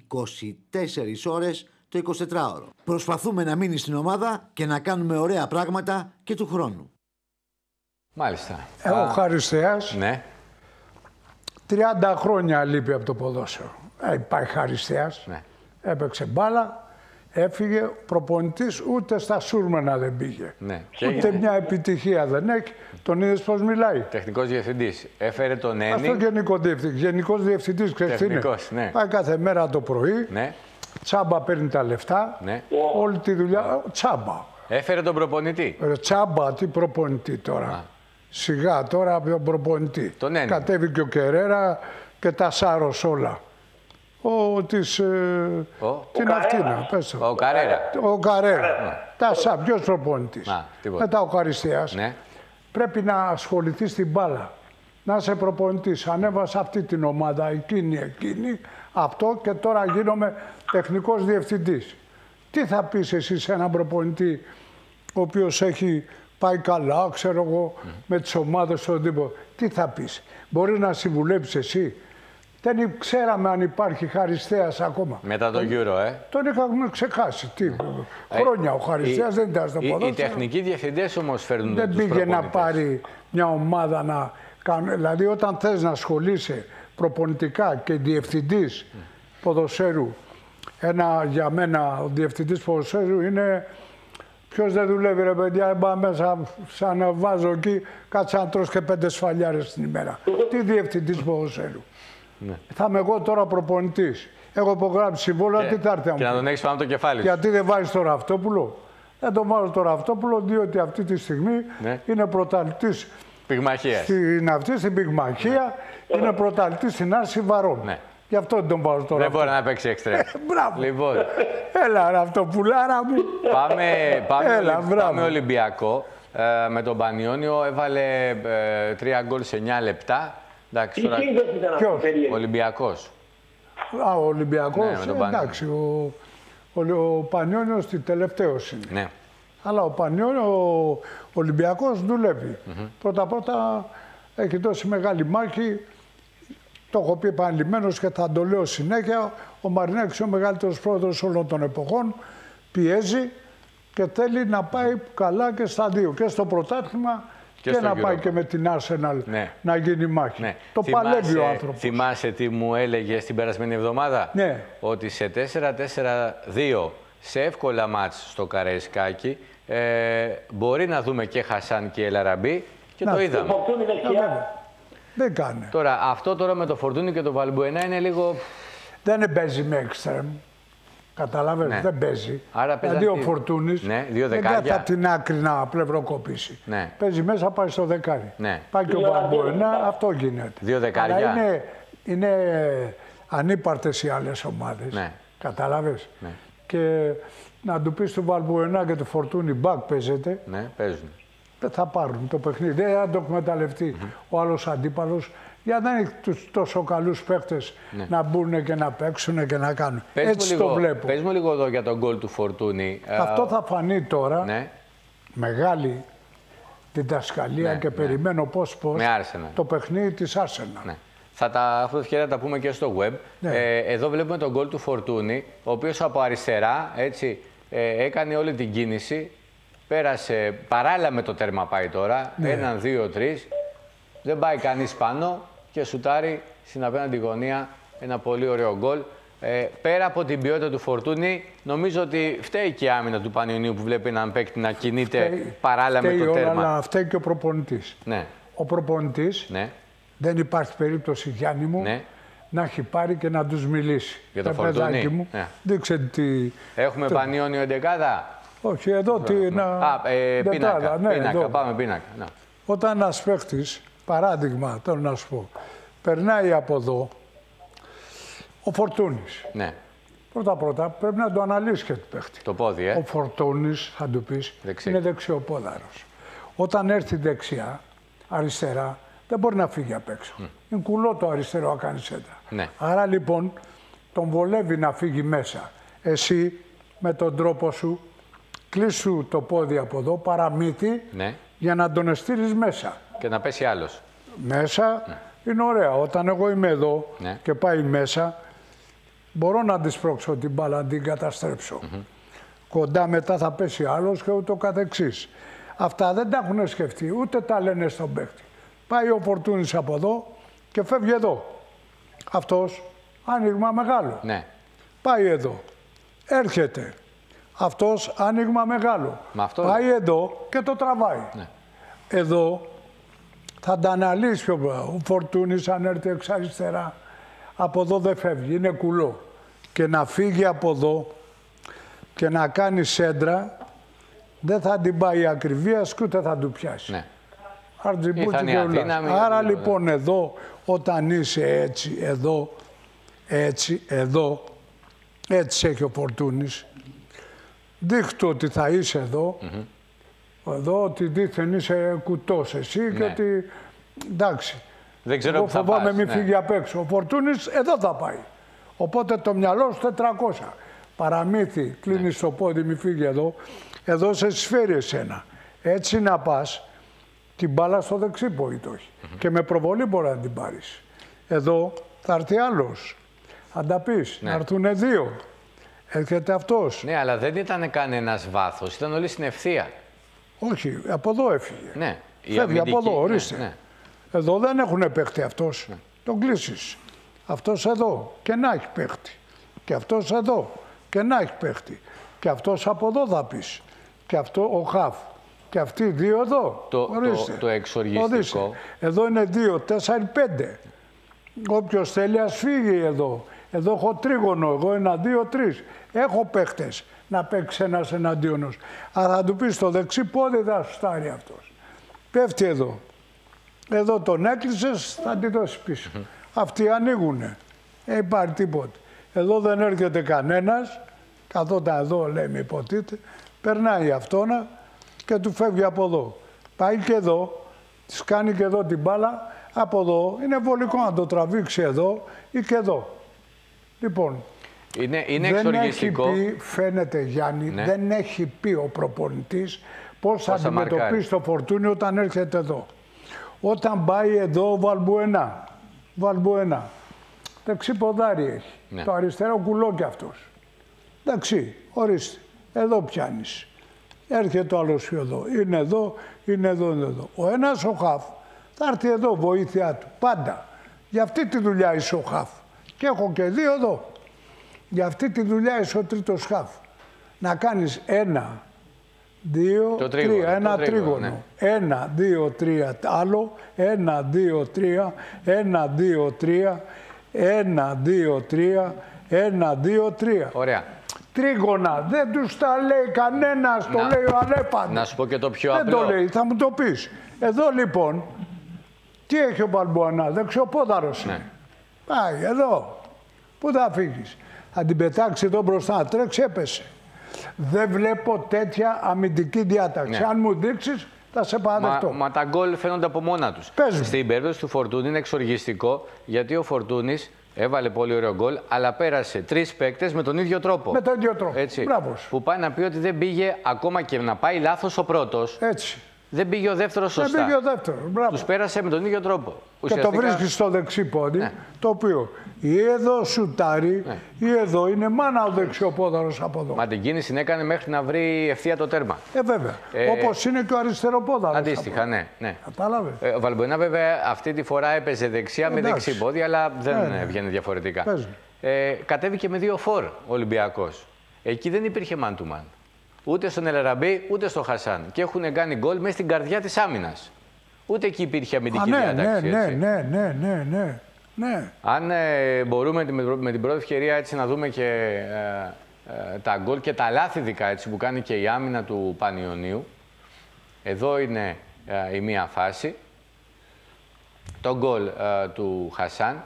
24 ώρες το 24ωρο. Προσπαθούμε να μείνει στην ομάδα και να κάνουμε ωραία πράγματα και του χρόνου. Μάλιστα. Ο Χαριστέας, ναι. 30 χρόνια λείπει από το ποδόσφαιρο. Πάει Χαριστέας, ναι. Έπαιξε μπάλα, έφυγε, προπονητής ούτε στα Σούρμενα δεν πήγε. Ναι. Ούτε μια επιτυχία δεν έχει. Τον είδες πώς μιλάει. Τεχνικός διευθυντής. Έφερε τον Ένι. Αυτό γενικός διευθυντής, ξέρεις τι είναι. Ναι. Πάει κάθε μέρα το πρωί, ναι. Τσάμπα παίρνει τα λεφτά, ναι. Όλη τη δουλειά, τσάμπα. Έφερε τον προπονητή. Τσάμπα, τι προπονητή τώρα. Σιγά τώρα από τον προπονητή. Τον Ένι. Κατέβηκε ο Κερέρα και τα σάρωσε όλα. Την αυτήνα, πες το. Ο Καρέρα. Ο Καρέρα. Ποιος προπονητής. Μετά ο Χαριστέας. Ναι. Πρέπει να ασχοληθεί στην μπάλα. Να είσαι προπονητής. Ανέβασα αυτή την ομάδα, εκείνη, αυτό και τώρα γίνομαι τεχνικός διευθυντής. Τι θα πεις εσύ σε έναν προπονητή ο οποίος έχει πάει καλά, ξέρω εγώ, με τις ομάδες του οτιδήποτε. Τι θα πεις. Μπορείς να συμβουλέψεις εσύ. Δεν ξέραμε αν υπάρχει Χαριστέας ακόμα. Μετά το Euro, Τον είχαμε ξεχάσει. Χρόνια ο Χαριστέας δεν ήταν στο ποδόσφαιρο. Οι τεχνικοί διευθυντές όμως φέρνουν τους προπονητές. Δεν πήγε να πάρει μια ομάδα να κάνει. Δηλαδή όταν θες να ασχολείσαι προπονητικά και διευθυντής ποδοσφαίρου, για μένα ο διευθυντής ποδοσφαίρου είναι ποιος δεν δουλεύει ρε παιδιά, πάμε μέσα σαν να βάζω εκεί, κάτσε να τρως και 5 σφαλιάρες την ημέρα. Τι διευθυντής ποδοσφαίρου. Ναι. Θα είμαι εγώ τώρα προπονητής. Έχω υπογράψει συμβόλαιο, τι θα έρθει. Και να τον έχεις πάνω το κεφάλι. Γιατί δεν βάζεις το Ραυτόπουλο. Δεν τον βάζω το Ραυτόπουλο, διότι αυτή τη στιγμή είναι πρωταθλητής στην πυγμαχία, είναι πρωταθλητής στην Άρση Βαρών. Ναι. Γι' αυτό δεν τον βάζω τώρα. Δεν μπορεί να παίξει εξτρέμ. Μπράβο. Λοιπόν. Έλα Ραυτοπουλάρα μου. Πάμε Ολυμπιακό. Με τον Πανιόνιο έβαλε 3 γκολ σε 9 λεπτά. Εντάξει, τώρα... Ποιος? Ολυμπιακός. Ο Ολυμπιακός, ναι, εντάξει, ο Πανιόνιος τελευταίος είναι. Ναι. Αλλά ο Ολυμπιακός δουλεύει. Πρώτα-πρώτα έχει δώσει μεγάλη μάχη, το έχω πει επανειλημμένος και θα το λέω συνέχεια, ο Μαρινάκης ο μεγαλύτερος πρόεδρος όλων των εποχών, πιέζει και θέλει να πάει καλά και στα δύο, και στο πρωτάθλημα και να πάει και με την Arsenal να γίνει μάχη. Ναι. Το παλεύει ο άνθρωπος. Θυμάσαι τι μου έλεγε την περασμένη εβδομάδα? Ναι. Ότι σε 4-4-2 σε εύκολα μάτς στο Καραϊσκάκι μπορεί να δούμε και Χασάν και Ελαραμπή και το είδαμε. Δεν κάνει. Τώρα, αυτό τώρα με το Φορτούνι και το Βαλμπουενά είναι λίγο... Δεν παίζει με εξτρέμ. Καταλαβαίνεις, δεν παίζει. Άρα δηλαδή ο Φορτούνης δεν θα την άκρη να πλευροκοπήσει. Ναι. Παίζει μέσα, πάει στο δεκάρι. Ναι. Πάει και ο Βαλμπουενά, αυτό γίνεται. 2 δεκάρια. Αλλά είναι ανύπαρτες οι άλλες ομάδες. Ναι. Καταλάβες. Ναι. Και να του πεις του Βαλμπουενά και του Φορτούνι μπακ παίζεται. Ναι, παίζουν. Δεν θα πάρουν το παιχνίδι. Δεν θα το εκμεταλλευτεί ο άλλος αντίπαλος. Γιατί δεν έχει τους τόσο καλούς παίκτες να μπουν και να παίξουν και να κάνουν. Έτσι το βλέπω. Πες μου λίγο εδώ για τον γκολ του Φορτούνι. Αυτό θα φανεί τώρα μεγάλη διδασκαλία και περιμένω πώς το παιχνίδι της Arsenal. Ναι. Θα τα έχουμε ευκαιρία να τα πούμε και στο web. Εδώ βλέπουμε τον γκολ του Φορτούνη, ο οποίος από αριστερά έτσι, έκανε όλη την κίνηση. Πέρασε παράλληλα με το τέρμα πάει τώρα. 1, 2, 3. Δεν πάει κανείς πάνω και σουτάρει στην απέναντι γωνία ένα πολύ ωραίο γκολ. Πέρα από την ποιότητα του Φορτούνη, νομίζω ότι φταίει και η άμυνα του Πανιωνίου που βλέπει έναν παίκτη να κινείται παράλληλα με το τέρμα. Αλλά φταίει και ο προπονητής. Ναι. Ο προπονητής δεν υπάρχει περίπτωση, Γιάννη μου, να έχει πάρει και να τους μιλήσει. Για το Φορτούνη. Μου, δείξε τι... Έχουμε Πανιώνιο 11. Όχι, εδώ πίνακα. Πίνακα, πάμε πίνακα. Ναι. Όταν ένας παίχτης, παράδειγμα, θέλω να σου πω, περνάει από εδώ, ο Φορτούνης. Ναι. Πρώτα πρέπει να το αναλύσει και το παίχτη. Το πόδι, Ο Φορτούνης, θα του πεις, είναι δεξιοπόδαρος. Όταν έρθει δεξιά, αριστερά, δεν μπορεί να φύγει απ' έξω. Είναι κουλό το αριστερό να κάνει σέντρα. Ναι. Άρα λοιπόν τον βολεύει να φύγει μέσα. Εσύ με τον τρόπο σου κλείσου το πόδι από εδώ, παραμύθι, για να τον εστείλεις μέσα. Και να πέσει άλλος. Μέσα είναι ωραία. Όταν εγώ είμαι εδώ και πάει μέσα, μπορώ να τη σπρώξω την μπάλα, να την καταστρέψω. Κοντά μετά θα πέσει άλλος και ούτω καθεξής. Αυτά δεν τα έχουν σκεφτεί, ούτε τα λένε στον παίκτη. Πάει ο Φορτούνης από εδώ και φεύγει εδώ. Αυτός, άνοιγμα μεγάλο. Ναι. Πάει εδώ. Έρχεται. Αυτός, άνοιγμα μεγάλο. Πάει εδώ και το τραβάει. Ναι. Εδώ θα τα αναλύσει πιο πολύ. Ο Φορτούνης αν έρθει εξ αριστερά, από εδώ δεν φεύγει, είναι κουλό. Και να φύγει από εδώ και να κάνει σέντρα, δεν θα την πάει ακριβίας και ούτε θα του πιάσει. Ναι. Άρα λοιπόν εδώ, όταν είσαι έτσι, εδώ, έτσι, εδώ, έτσι έχει ο Φορτούνης, δείχτω ότι θα είσαι εδώ, εδώ ότι δίθεν είσαι κουτός εσύ και ότι εντάξει. Δεν ξέρω εγώ φοβάμαι μην φύγει απ' έξω. Ο Φορτούνης εδώ θα πάει. Οπότε το μυαλό σου 400. Παραμύθι, κλείνεις το πόδι, μην φύγει εδώ. Εδώ σε σφαίρει εσένα. Έτσι να πας, την μπάλα στο δεξί πόδι το έχει. Και με προβολή μπορεί να την πάρεις. Εδώ θα έρθει άλλος. Θα τα πεις, να έρθουν δύο. Έρχεται αυτός. Ναι, αλλά δεν ήταν κανένας βάθος, ήταν όλοι στην ευθεία. Όχι, από εδώ έφυγε. Ναι. Φεύγει από εδώ, ορίστε. Ναι. Εδώ δεν έχουν παίχτη αυτός. Ναι. Τον κλείσεις. Αυτός εδώ και να έχει παίχτη. Και αυτός εδώ και να έχει παίχτη. Και αυτός από εδώ θα πεις. Και αυτό ο χαφ. Και αυτοί οι δύο εδώ. Το εξοργιστικό. Εδώ είναι 2, 4, 5. Όποιος θέλει ας φύγει εδώ. Εδώ έχω τρίγωνο, εγώ 1, 2, 3. Έχω παίχτες να παίξει ένας εναντίονος. Αλλά θα του πεις το δεξί πόδι θα σου στάρει αυτός. Πέφτει εδώ. Εδώ τον έκλεισες, θα τη δώσει πίσω. Αυτοί ανοίγουνε. Υπάρχει τίποτα. Εδώ δεν έρχεται κανένας. Καθόταν εδώ, λέει, με υποτίθεται. Περνάει αυτόνα και του φεύγει από εδώ. Πάει και εδώ, της κάνει και εδώ την μπάλα. Από εδώ είναι βολικό να το τραβήξει εδώ ή και εδώ. Λοιπόν, είναι εξοργιστικό. Δεν έχει πει, φαίνεται Γιάννη, δεν έχει πει ο προπονητής πώς θα αντιμετωπίσει το Φορτούνι όταν έρχεται εδώ. Όταν πάει εδώ ο Βαλμπουενά, δεξί ποδάρι έχει, το αριστερό κουλό κι αυτός. Εντάξει, ορίστε, εδώ πιάνεις. Έρχεται ο άλλος πιο εδώ, είναι εδώ, είναι εδώ, είναι εδώ. Ο ένας ο χαφ θα έρθει εδώ, βοήθειά του, πάντα. Για αυτή τη δουλειά είσαι ο χαφ. Και έχω και δύο εδώ. Για αυτή τη δουλειά είσαι ο τρίτος χαφ. Να κάνεις 1, 2, 3, ένα τρίγωνο. 1, 2, 3, άλλο. 1, 2, 3, 1, 2, 3, 1, 2, 3, 1, 2, 3. Ωραία. Τρίγωνα. Δεν τους τα λέει κανένας, το λέει ο Αλέπαντος. Να σου πω και το πιο απλό. Δεν το λέει, θα μου το πεις. Εδώ λοιπόν, τι έχει ο Μπαλμπουανά, δεξιοπόδαρος είναι. Πάει εδώ. Πού θα φύγεις. Θα την πετάξει εδώ μπροστά, τρέξει, έπεσε. Δεν βλέπω τέτοια αμυντική διάταξη. Αν μου δείξεις, θα σε παραδεχτώ. Μα τα γκολ φαίνονται από μόνα τους. Στην περίπτωση του Φορτούνη είναι εξοργιστικό, γιατί ο Φορτούνης έβαλε πολύ ωραίο γκολ, αλλά πέρασε 3 παίκτες με τον ίδιο τρόπο. Με τον ίδιο τρόπο. Έτσι. Που πάει να πει ότι δεν πήγε ακόμα και να πάει λάθος ο πρώτος. Έτσι. Δεν πήγε ο δεύτερος σωστά. Δεν πήγε ο δεύτερος. Τους πέρασε με τον ίδιο τρόπο. Και το βρίσκει στο δεξί πόδι, το οποίο ή εδώ σουτάρει, ή εδώ είναι μάνα ο δεξιοπόδαρος από εδώ. Μα την κίνηση έκανε μέχρι να βρει ευθεία το τέρμα. Βέβαια. Όπως είναι και ο αριστεροπόδαρος. Αντίστοιχα, ναι. Κατάλαβες. Ο Βαλμποενά βέβαια αυτή τη φορά έπαιζε δεξιά με δεξί πόδι, αλλά δεν έβγαινε διαφορετικά. Κατέβηκε με 2 φορ ο Ολυμπιακός. Εκεί δεν υπήρχε man to man. Ούτε στον Ελαραμπή, ούτε στον Χασάν. Και έχουν κάνει γκολ μέσα στην καρδιά της άμυνας. Ούτε εκεί υπήρχε αμυντική διάταξη. Ναι. Αν μπορούμε με την πρώτη ευκαιρία έτσι να δούμε και τα γκολ και τα λάθη ειδικά έτσι που κάνει και η άμυνα του Πανιωνίου. Εδώ είναι η μία φάση. Το γκολ του Χασάν,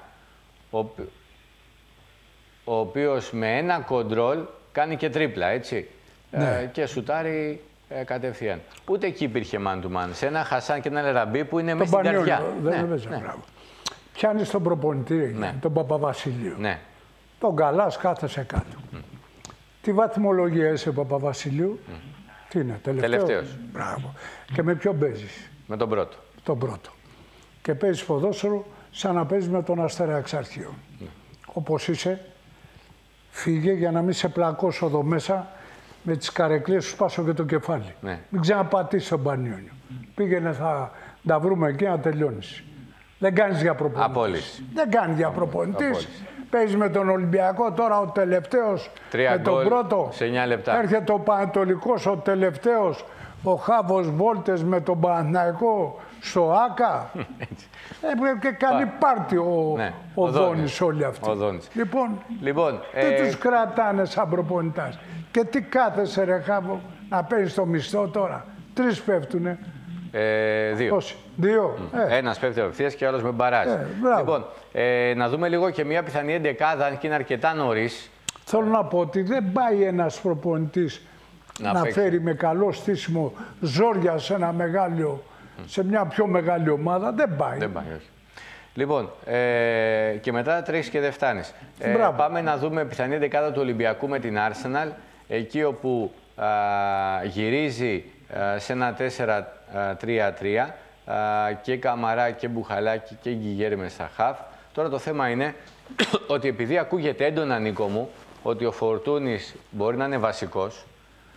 ο οποίος με ένα κοντρόλ κάνει και τρίπλα, έτσι. Και σουτάρει κατευθείαν. Ούτε εκεί υπήρχε man to man. Σε ένα Χασάν και ένα Ελαραμπή που είναι μέσα στην καρδιά. Πιάνει τον προπονητή, τον Παπαβασιλείου. Τον Καλάς κάθεσε κάτω. Τι βαθμολογία είσαι, Παπαβασιλείου? Τι είναι, τελευταίος? Μπράβο. Και με ποιον παίζεις? Με τον πρώτο. Τον πρώτο. Και παίζεις ποδόσφαιρο σαν να παίζεις με τον Αστέρα Εξαρχείων. Όπως είσαι, φύγε για να μην σε πλακώσω εδώ μέσα. Με τις καρεκλίες σου σπάσω και το κεφάλι. Μην ξαναπατήσεις τον Πανιόνιο. Πήγαινε, θα τα βρούμε εκεί να τελειώνεις. Δεν κάνεις για προπονητής. Απόλυση. Δεν κάνεις για προπονητής. Παίζεις με τον Ολυμπιακό τώρα ο τελευταίος. 3 με τον πρώτο. Σε 9 λεπτά. Έρχεται ο Πανατολικός ο τελευταίος. Ο Χάβος Βόλτες με τον Παναθηναϊκό στο ΆΚΑ. Και κάνει πάρτι ο Δόνης όλοι αυτοί. Λοιπόν, τι τους κρατάνε σαν προπονητάς? Και τι κάθεσαι ρε Χάβο να παίρνεις το μισθό τώρα? 3 πέφτουνε. 2. Πόσοι? 2. Ένας πέφτει ευθείας και ο άλλος με μπαράζ. Λοιπόν, να δούμε λίγο και μια πιθανή εντεκάδα, αν και είναι αρκετά νωρίς. Θέλω να πω ότι δεν πάει ένας προπονητής να φέρει με καλό στήσιμο ζόρια σε ένα μεγάλο, σε μια πιο μεγάλη ομάδα. Δεν πάει. Δεν πάει, όχι. Λοιπόν, και μετά τρέχεις και δεν φτάνεις. Πάμε να δούμε πιθανή εντεκάδα του Ολυμπιακού με την Arsenal. Εκεί όπου γυρίζει σε ένα 4-3-3 και Καμαρά και Μπουχαλάκη και Γκιγέρμε στα χαφ. Τώρα το θέμα είναι ότι επειδή ακούγεται έντονα, Νίκο μου, ότι ο Φορτούνης μπορεί να είναι βασικός.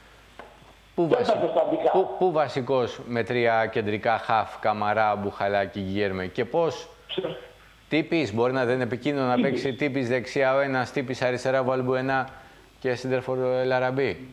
Πού βασικός με 3 κεντρικά χαφ, Καμαρά, Μπουχαλάκη, Γκιγέρμε, και πώς τύπης μπορεί να δεν είναι επικίνδυνο να παίξει τύπης δεξιά ο ένας, τύπης αριστερά ο Βαλμποενά και σέντερφορ Ελαραμπή?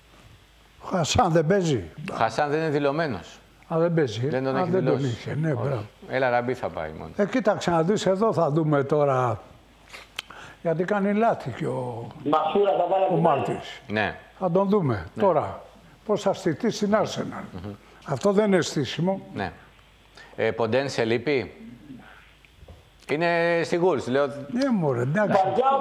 Χασάν δεν παίζει. Χασάν δεν είναι δηλωμένος. Δεν παίζει. Δεν τον έχει δηλώσει. Ναι, μπράβο. Ελαραμπή θα πάει μόνο. Κοίταξε να δεις, εδώ θα δούμε τώρα. Γιατί κάνει λάθη και ο Μάρτης. Ναι. Θα τον δούμε τώρα. Πώς θα στηθεί στην Arsenal. Αυτό δεν είναι στήσιμο. Ναι. Ποντέν σε λείπει. Είναι στη Γούλς, λέω. Ναι, μωρέ, εντάξει.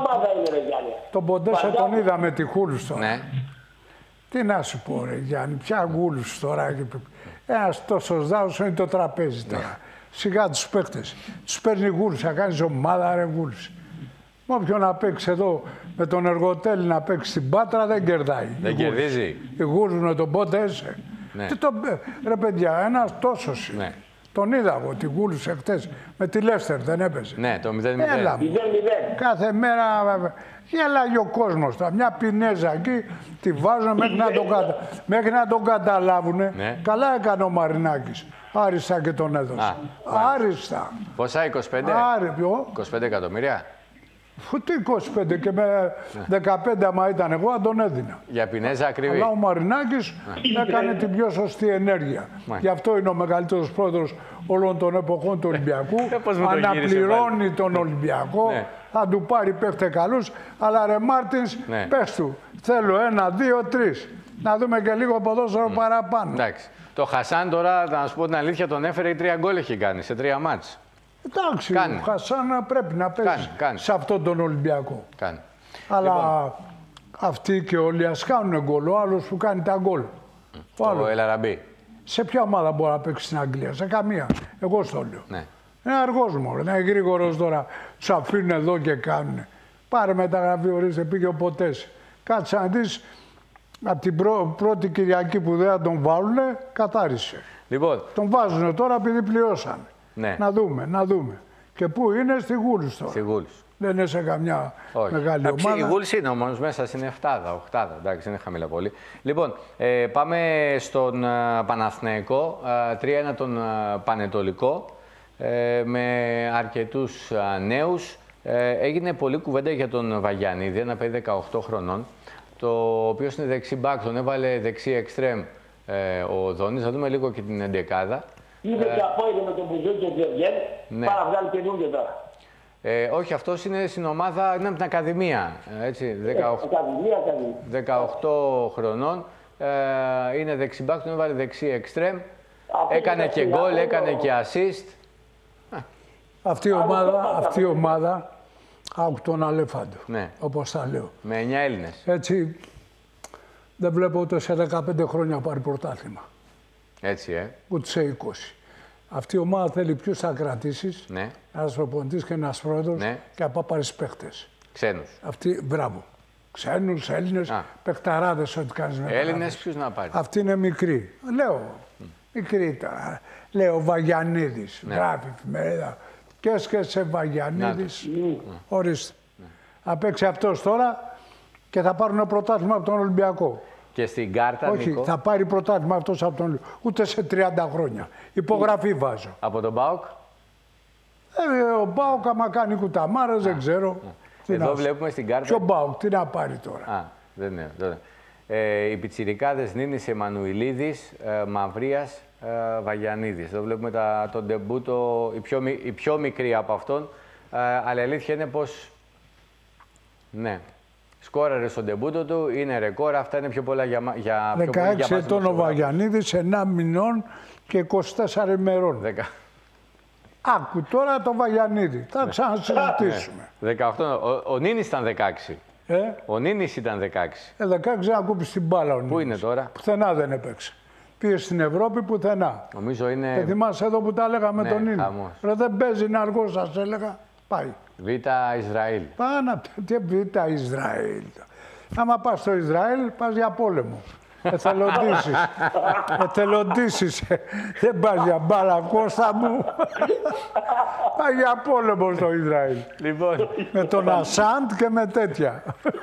Τον Ποντέσε τον είδα με τη Γούλς τώρα. Ναι. Τι να σου πω, ρε Γιάννη, ποια Γούλς τώρα. Ένας τόσος δάος είναι το τραπέζι τώρα. Σιγά τους παίκτες. Τους παίρνει Γούλς, θα κάνεις ομάδα, ρε Γούλς. Όποιον να παίξει εδώ με τον Εργοτέλη να παίξει στην Πάτρα δεν κερδάει. Δεν κερδίζει. Η Γούλς με τον Ποντέσε. Ναι. Ρε παιδιά, ένας τόσος. Ναι. Τον είδα εγώ, την Γούλους εχθές, με τη Λέστερ δεν έπαιζε. Ναι, το 0-0. Έλα, κάθε μέρα γέλαγε ο κόσμος. Μια πινέζα εκεί τη βάζουν μέχρι να τον καταλάβουν. Ναι. Καλά έκανε ο Μαρινάκης. Άριστα και τον έδωσε. Άριστα. Πόσα, 25? 25 εκατομμύρια. Τι 25 και με 15 άμα ήταν εγώ θα τον έδινα. Για πινέζα ακριβή. Αλλά ο Μαρινάκης έκανε την πιο σωστή ενέργεια. Γι' αυτό είναι ο μεγαλύτερος πρόεδρος όλων των εποχών του Ολυμπιακού. Αναπληρώνει τον Ολυμπιακό. Θα του πάρει παίχτε καλούς. Αλλά ρε Μάρτινς, πες του, θέλω 1, 2, 3. Να δούμε και λίγο ποδόσφαιρο παραπάνω. Εντάξει. Το Χασάν τώρα, να σου πω την αλήθεια, τον έφερε 3 γκολ έχει κάνει σε 3 μάτς. Εντάξει, ο Χασάν πρέπει να παίζει σε αυτόν τον Ολυμπιακό. Κάνει. Αλλά λοιπόν, αυτοί και όλοι ας κάνουν γκολ. Ο άλλος που κάνει τα γκολ. Ο Ελαραμπή. Σε ποια ομάδα μπορεί να παίξει στην Αγγλία? Σε καμία. Εγώ στο λέω. Ναι. Είναι αργός μόνο. Είναι γρήγορος τώρα. Τους αφήνουν εδώ και κάνουν. Πάρε μεταγραφή, ορίστε, πήγε ο Ποτές. Κάτσε να δεις Από την πρώτη Κυριακή που δεν τον βάλουνε, καθάρισε. Λοιπόν. Τον βάζουνε τώρα επειδή πληρώσανε. Ναι. Να δούμε. Και πού είναι, στη Γούλους τώρα. Στη Γούλους. Δεν είναι σε καμιά μεγάλη ομάδα. Η Γούλης είναι όμως μέσα στην 7, εντάξει, είναι χαμηλά πολύ. Λοιπόν, πάμε στον Παναθηναϊκό, 3-1 τον Πανετολικό, με αρκετούς νέους. Έγινε πολλή κουβέντα για τον Βαγιανίδη, ένα παιδί 18 χρονών, το οποίο είναι δεξί μπακ, τον έβαλε δεξί εξτρέμ ο Δόνης. Θα δούμε λίγο και την εντεκάδα. Είδε και απόϊδε με τον Μπουζούκη και τον Βιέν, πάρα βγάλει καινούργιο τώρα. Όχι, αυτός είναι στην ομάδα, είναι από την Ακαδημία, έτσι, 18 χρονών. Είναι δεξιμπάκ, τον έβαλε δεξί εξτρέμ. Έκανε και γκολ, έκανε και assist. Αυτή η ομάδα, άκου τον Αλέφαντο, ναι, όπως τα λέω. Με 9 Έλληνες. Έτσι, δεν βλέπω ούτε σε 15 χρόνια πάρει πρωτάθλημα. Έτσι, Ούτε σε 20. Αυτή η ομάδα θέλει ποιους θα κρατήσεις, ναι, ένας προπονητής και ένας πρόεδρος, ναι, και από πάρεις παίχτες. Ξένους. Μπράβο. Ξένους, Έλληνες, παιχταράδες, ό,τι κάνεις με Έλληνες ποιους να πάρει. Αυτή είναι μικρή. Λέω, μικρή τώρα. Λέω Βαγιανίδης, γράφει εφημερίδα. Και σε Βαγιανίδης, ορίστε. Θα παίξει αυτός τώρα και θα πάρουν πρωτάθλημα από τον Ολυμπιακό. Και στην κάρτα, όχι, Νίκο, θα πάρει πρωτάθλημα αυτός από τον Ολυμπιακό. Ούτε σε 30 χρόνια. Υπογραφή βάζω. Από τον ΠΑΟΚ. Ο ΠΑΟΚ άμα κάνει κουταμάρες, δεν ξέρω. Εδώ βλέπουμε στην κάρτα. Ποιο ΠΑΟΚ, τι να πάρει τώρα. Δεν είναι. Οι πιτσιρικάδες Νίνης Εμμανουηλίδης, Μαυρίας, Βαγιανίδης. Εδώ βλέπουμε τον ντεμπούτο, η πιο μικρή από αυτόν. Αλλά η αλήθεια είναι πως, ναι, σκόραρε στον ντεμπούτο του, είναι ρεκόρ. Αυτά είναι πιο πολλά για 16 ετών ο Βαγιανίδης, 9 μηνών και 24 ημερών. Άκου τώρα το Βαγιανίδη. Θα ξανασυζητήσουμε. 18. Ο Νίνης ήταν 16. Ο Νίνης ήταν 16. 16 να κούπει την μπάλα ο Νίνης. Πού είναι τώρα? Πουθενά δεν έπαιξε. Πήγε στην Ευρώπη πουθενά. Νομίζω είναι. Θυμάσαι εδώ που τα έλεγα με τον Νίνη. Ρε, δεν παίζει, είναι αργό, σας έλεγα. Πάει. Β' Ισραήλ. Πάνω τι Β' Ισραήλ. Άμα πας στο Ισραήλ, πας για πόλεμο. Εθελοντήσεις. Εθελοντήσεις. Δεν πας για μπάλα, Κώστα μου. Πάει για πόλεμο στο Ισραήλ. Λοιπόν. Με τον Ασάντ και με τέτοια.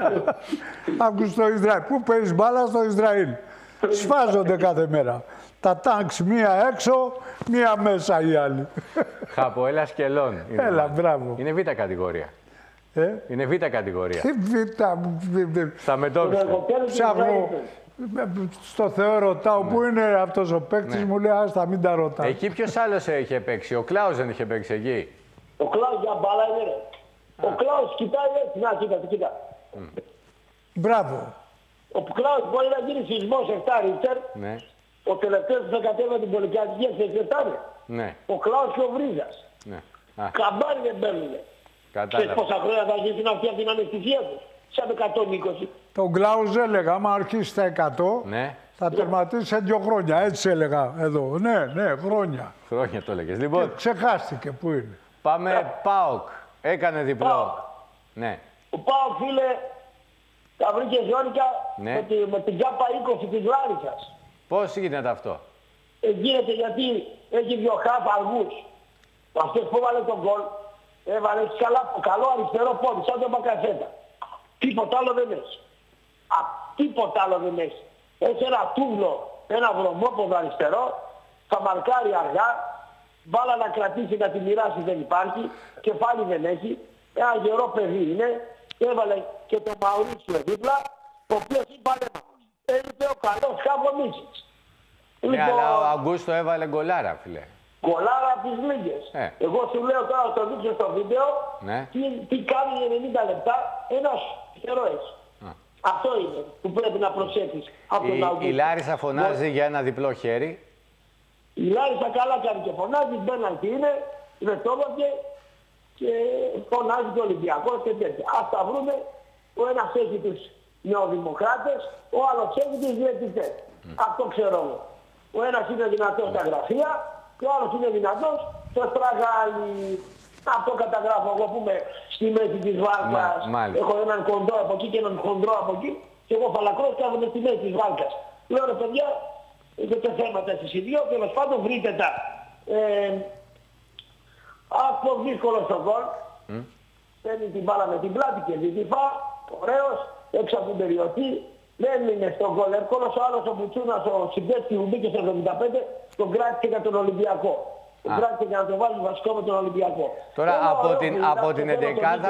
Άκου στο Ισραήλ. Πού παίζεις μπάλα? Στο Ισραήλ. Σφάζονται κάθε μέρα. Τα τάγκς μία έξω, μία μέσα οι άλλοι. Χαποέλ Ασκελών. Έλα, μπράβο. Είναι Β' κατηγορία. Είναι Β' κατηγορία. Τι Β'. Στα μετόχια. Ψάχνω. Στο Θεό ρωτάω, πού είναι αυτός ο παίκτης, μου λέει άστα μην τα ρωτάω. Εκεί ποιος άλλος είχε παίξει? Ο Κλάους δεν είχε παίξει εκεί? Ο Κλάους για μπάλα είναι ρε. Ο Κλάους κοιτάει έτσι, να κοίτα. Μπράβο. Ο Κλάους μπορεί να γίνει σεισμός 7 Ρίχτερ. Ναι. Ο τελευταίος που θα κατέβει την πολυκατοικία σε 7. Ναι. Ο Κλάους και ο Βρίζας. Ναι. Καμπάρι δεν παίρνουνε. Ξέρεις πόσα χρόνια θα ζήσουν αυτοί από την αναισθησία τους? Σαν 120. Τον Κλάους έλεγα, άμα αρχίσει τα 100, ναι, θα τερματίσει σε 2 χρόνια. Έτσι έλεγα εδώ. Ναι, χρόνια. Χρόνια το έλεγες. Λοιπόν, ξεχάστηκε που είναι. Πάμε ΠΑΟΚ. Έκανε διπλό. Ναι. Ο ΠΑΟΚ, φίλε, τα βρήκε ζώρικα με την ΚΑΠΑ 20 της Λάρισσας. Πώς γίνεται αυτό? Γίνεται γιατί έχει 2 χαφ αργούς. Αυτός που έβαλε τον γκολ, έβαλε καλό αριστερό πόδι, σαν τον Μπακασέτα. Τίποτα άλλο δεν έχει. Τίποτα άλλο δεν έχει. Έχει ένα τούβλο, ένα βρωμόποδο αριστερό, θα μαρκάρει αργά, μπάλα να κρατήσει, να τη μοιράσει δεν υπάρχει, κεφάλι δεν έχει, ένα γερό παιδί είναι, έβαλε και τον Μαουρίσιο δίπλα, ο οποίος είναι παλέμαχος. Έλειπε ο καλός Χαβονίσης. Ναι, αλλά ο Αγκούστο έβαλε γκολάρα, φίλε. Γκολάρα από τις λίγες. Εγώ σου λέω τώρα, το δείξω στο βίντεο, τι κάνει 90 λεπτά, ένας γερόες. Αυτό είναι που πρέπει να προσέχεις. Η Λάρισα φωνάζει για ένα διπλό χέρι. Η Λάρισα καλά κάνει και φωνάζει, μπαίναν είναι, με τόμαστε και φωνάζει και ο Ολυμπιακός και τέτοια. Ας τα βρούμε, ο ένας έχει τους νεοδημοκράτες, ο άλλος έχει τους διαιτητές. Αυτό ξέρω εγώ. Ο ένας είναι δυνατός στα γραφεία και ο άλλος είναι δυνατός στο στραγάλι. Αυτό καταγράφω εγώ που είμαι στη μέση της βάρκας. Έχω έναν κοντό από εκεί και έναν χοντρό από εκεί. και εγώ φαλακρός και άβγαινε στη μέση της βάρκας. Λέω ρε παιδιά, έχετε θέματα εσείς οι δύο, τέλος πάντων βρείτε τα. Αυτό δύσκολο στον γκολ. Παίρνει την μπάλα με την πλάτη και διτυφά, ωραίος, έξω από την περιοχή. Δεν είναι στον γκολ εύκολος, ο άλλος ο Μπουτσούνας, ο συμπέκτης που μπήκε στο 75, τον κράτησε για τον Ολυμπιακό. Τον κράτησε για να τον βάλει βασικό με τον Ολυμπιακό. Τώρα από την εντεκάδα...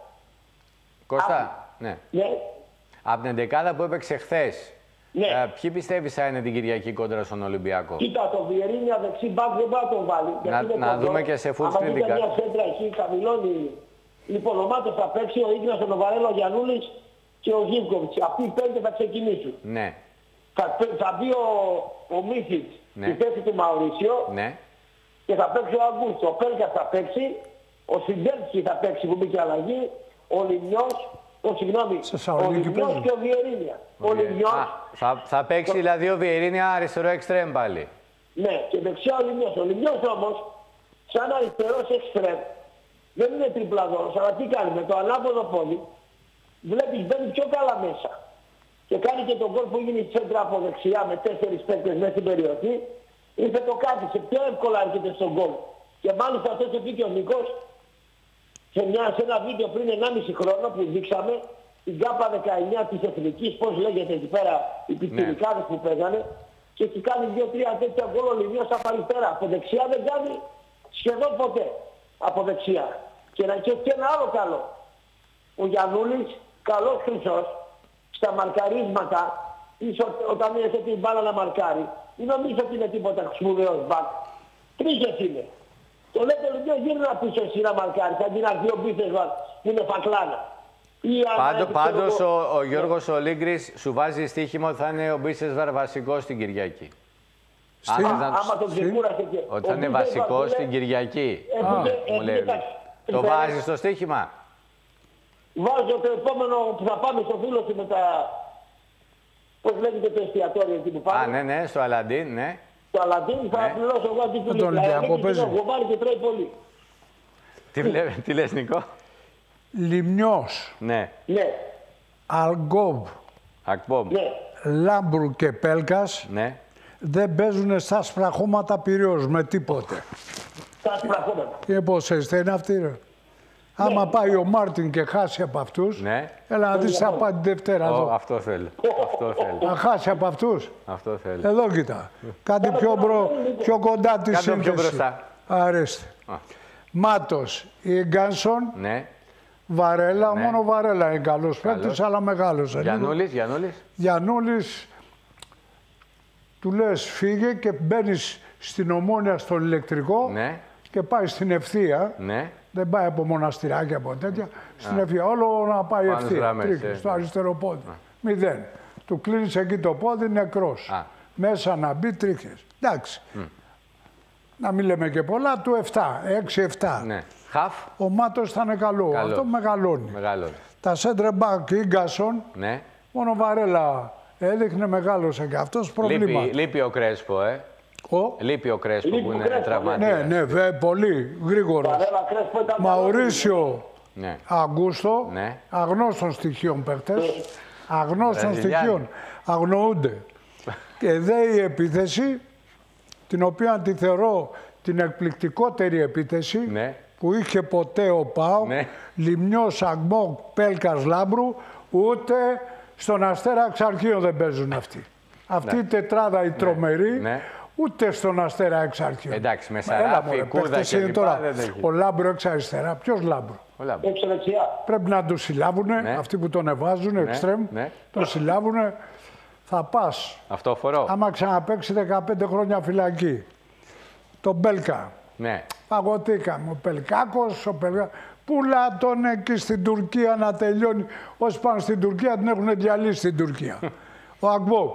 Κώστα, ναι. Από την εντεκάδα που έπαιξε χθες, ποιοι πιστεύεις θα είναι την Κυριακή κόντρα στον Ολυμπιακό? Κοίτα, το Βιερίνια δεξί μπακ δεν πάει να τον βάλει. Να δούμε και σε full screen την κάρτα. Αν μια σέντρα εκεί χαμηλώνει, λοιπόν, ο Μάτος θα παίξει, ο Ίγνας, ο Νοβαρέλο, ο Γιαννούλης και ο Ζίβκοβιτς. Αυτοί οι πέντε θα ξεκινήσουν. Ναι. Θα μπει ο Μίσιτς στη θέση του Μαουρίσιο και θα παίξει ο Αγκούστο. Ο Πέλκας θα παίξει, ο Σιντέρσκι θα παίξει που μπήκε αλλαγή, ο Λιμιός, ο Λιμιός και ο Βιερίνια. Θα παίξει δηλαδή ο Βιερίνια αριστερό εξτρέμ πάλι. Ναι, και δεξιά ο Λιμιός. Ο Λιμιός όμως, σαν αριστερός εξτρέμ, δεν είναι τριπλαδόρος, αλλά τι κάνει με το ανάποδο πόδι, βλέπεις μπαίνει πιο καλά μέσα. Και κάνει και τον γκολ που γίνει η τσέντρα από δεξιά με 4 παίκτες μέσα στην περιοχή, ήρθε το κάθισε, πιο εύκολα έρχεται στον γκολ. Και μάλιστα αυτό το πήγε ο Νίκος σε ένα βίντεο πριν 1,5 χρόνο που δείξαμε την ΚΑΠΑ 19 της Εθνικής, πώς λέγεται εκεί πέρα, οι πιτσιρικάδες που παίζανε, και έχει κάνει 2-3 τέτοια γκολ ο Λιμιός από αριστερά. Από δεξιά δεν κάνει σχεδόν ποτέ από δεξιά. Και ένα άλλο καλό. Ο Γιαννούλης, καλός χρυσός, στα μαρκαρίσματα, όταν είναι σε την μπάλα να μαρκάρει, δεν νομίζω ότι είναι τίποτα σπουδαίος μπακ. Τρίχες είναι. Το λέτε λοιπόν γύρνα πίσω εσύ να μαρκάρεις, αντί να έρθει ο Μπίσεσβαρ που είναι φακλάνα. Πάντως ο Γιώργος ο Λίγκρης σου βάζει στοίχημα ότι θα είναι ο Μπίσεσβαρ βασικός στην Κυριακή. Άμα τον ξεκούρασε και... Ότι θα είναι βασικός στην Κυριακή. Μου λέει. Το βάζεις στο στοίχημα? Βάζω το επόμενο που θα πάμε στο φίλο του με τα... Πώς λέγεται το εστιατόριο εκεί που πάμε. Ναι, στο Αλαντίν, ναι. Στο Αλαντίν θα πληρώσω εγώ αντί του Ολυμπιακό παίζει. Έχω βάλει και τρώει πολύ. Τι λες Νικό? Λιμιός. Ναι. Αλγκόβ. Λάμπρου και Πέλκας. Ναι. Δεν παίζουν στα σπραχώματα πυρός με τίποτε. Στα σπραχώματα. Και πώς είναι αυτοί ρε. Άμα πάει ο Μάρτιν και χάσει από αυτούς, έλα να δεις θα πάει την Δευτέρα εδώ. Αυτό θέλω. Να χάσει από αυτούς. Αυτό θέλω. Εδώ κοίτα. Κάτι πιο κοντά τη σύνθεση. Πιο μπροστά. Αρέστε. Μάτος, Ίγκανσον, Βαρέλα, μόνο Βαρέλα είναι καλός παίκτης, αλλά μεγάλος. Γιαννούλης, του λες φύγε και μπαίνεις στην Ομόνια στον ηλεκτρικό και πάει στην Ευθεία. Δεν πάει από μοναστηράκια από τέτοια. Στην Ευθεία όλο να πάει ευθεία. Τρίχες, στο αριστερό πόδι. 0. Του κλείνεις εκεί το πόδι, νεκρός. Μέσα να μπει τρίχες. Εντάξει. Να μην λέμε και πολλά, του 7, 6-7. Ναι. Χαφ. Ο Μάτος θα είναι καλό. Αυτό μεγαλώνει. Τα σέντρε μπακ, Ίγκασον, μόνο Βαρέλα έδειχνε μεγάλωσε και αυτός προβλήμα. Λείπει ο Κρέσπο, Λείπει ο Κρέσπο που είναι τραυματίας. Ναι, πολύ γρήγορα. Μαουρίσιο, Αγκούστο, αγνώστων στοιχείων παίκτες. Αγνώστων στοιχείων. Αγνοούνται. Και δε η επίθεση, την οποία τη θεωρώ την εκπληκτικότερη επίθεση, που είχε ποτέ ο ΠΑΟΚ, Λιμιός, Αγμόκ, Πέλκας, Λάμπρου, ούτε στον Αστέρα Εξαρχείων δεν παίζουν αυτοί. Αυτή η τετράδα η τρομερή, ούτε στον Αστέρα Εξαρχείων. Εντάξει, με Σαράφη, Κούρδα και λοιπά δεν έχει. Ο Λάμπρο έξω αριστερά. Ποιος Λάμπρο? Πρέπει να τον συλλάβουν, αυτοί που τον εβάζουν, εξτρέμ, τον συλλάβουν. Θα πας. Αυτόφορο. Άμα ξαναπαίξει 15 χρόνια φυλακή. Τον Μπέλκα. Παγωτήκαμε. Ο Πελκάκος, πουλά τον εκεί στην Τουρκία να τελειώνει. Όσοι πάνε στην Τουρκία την έχουν διαλύσει στην Τουρκία. Ο Αγμπόκ.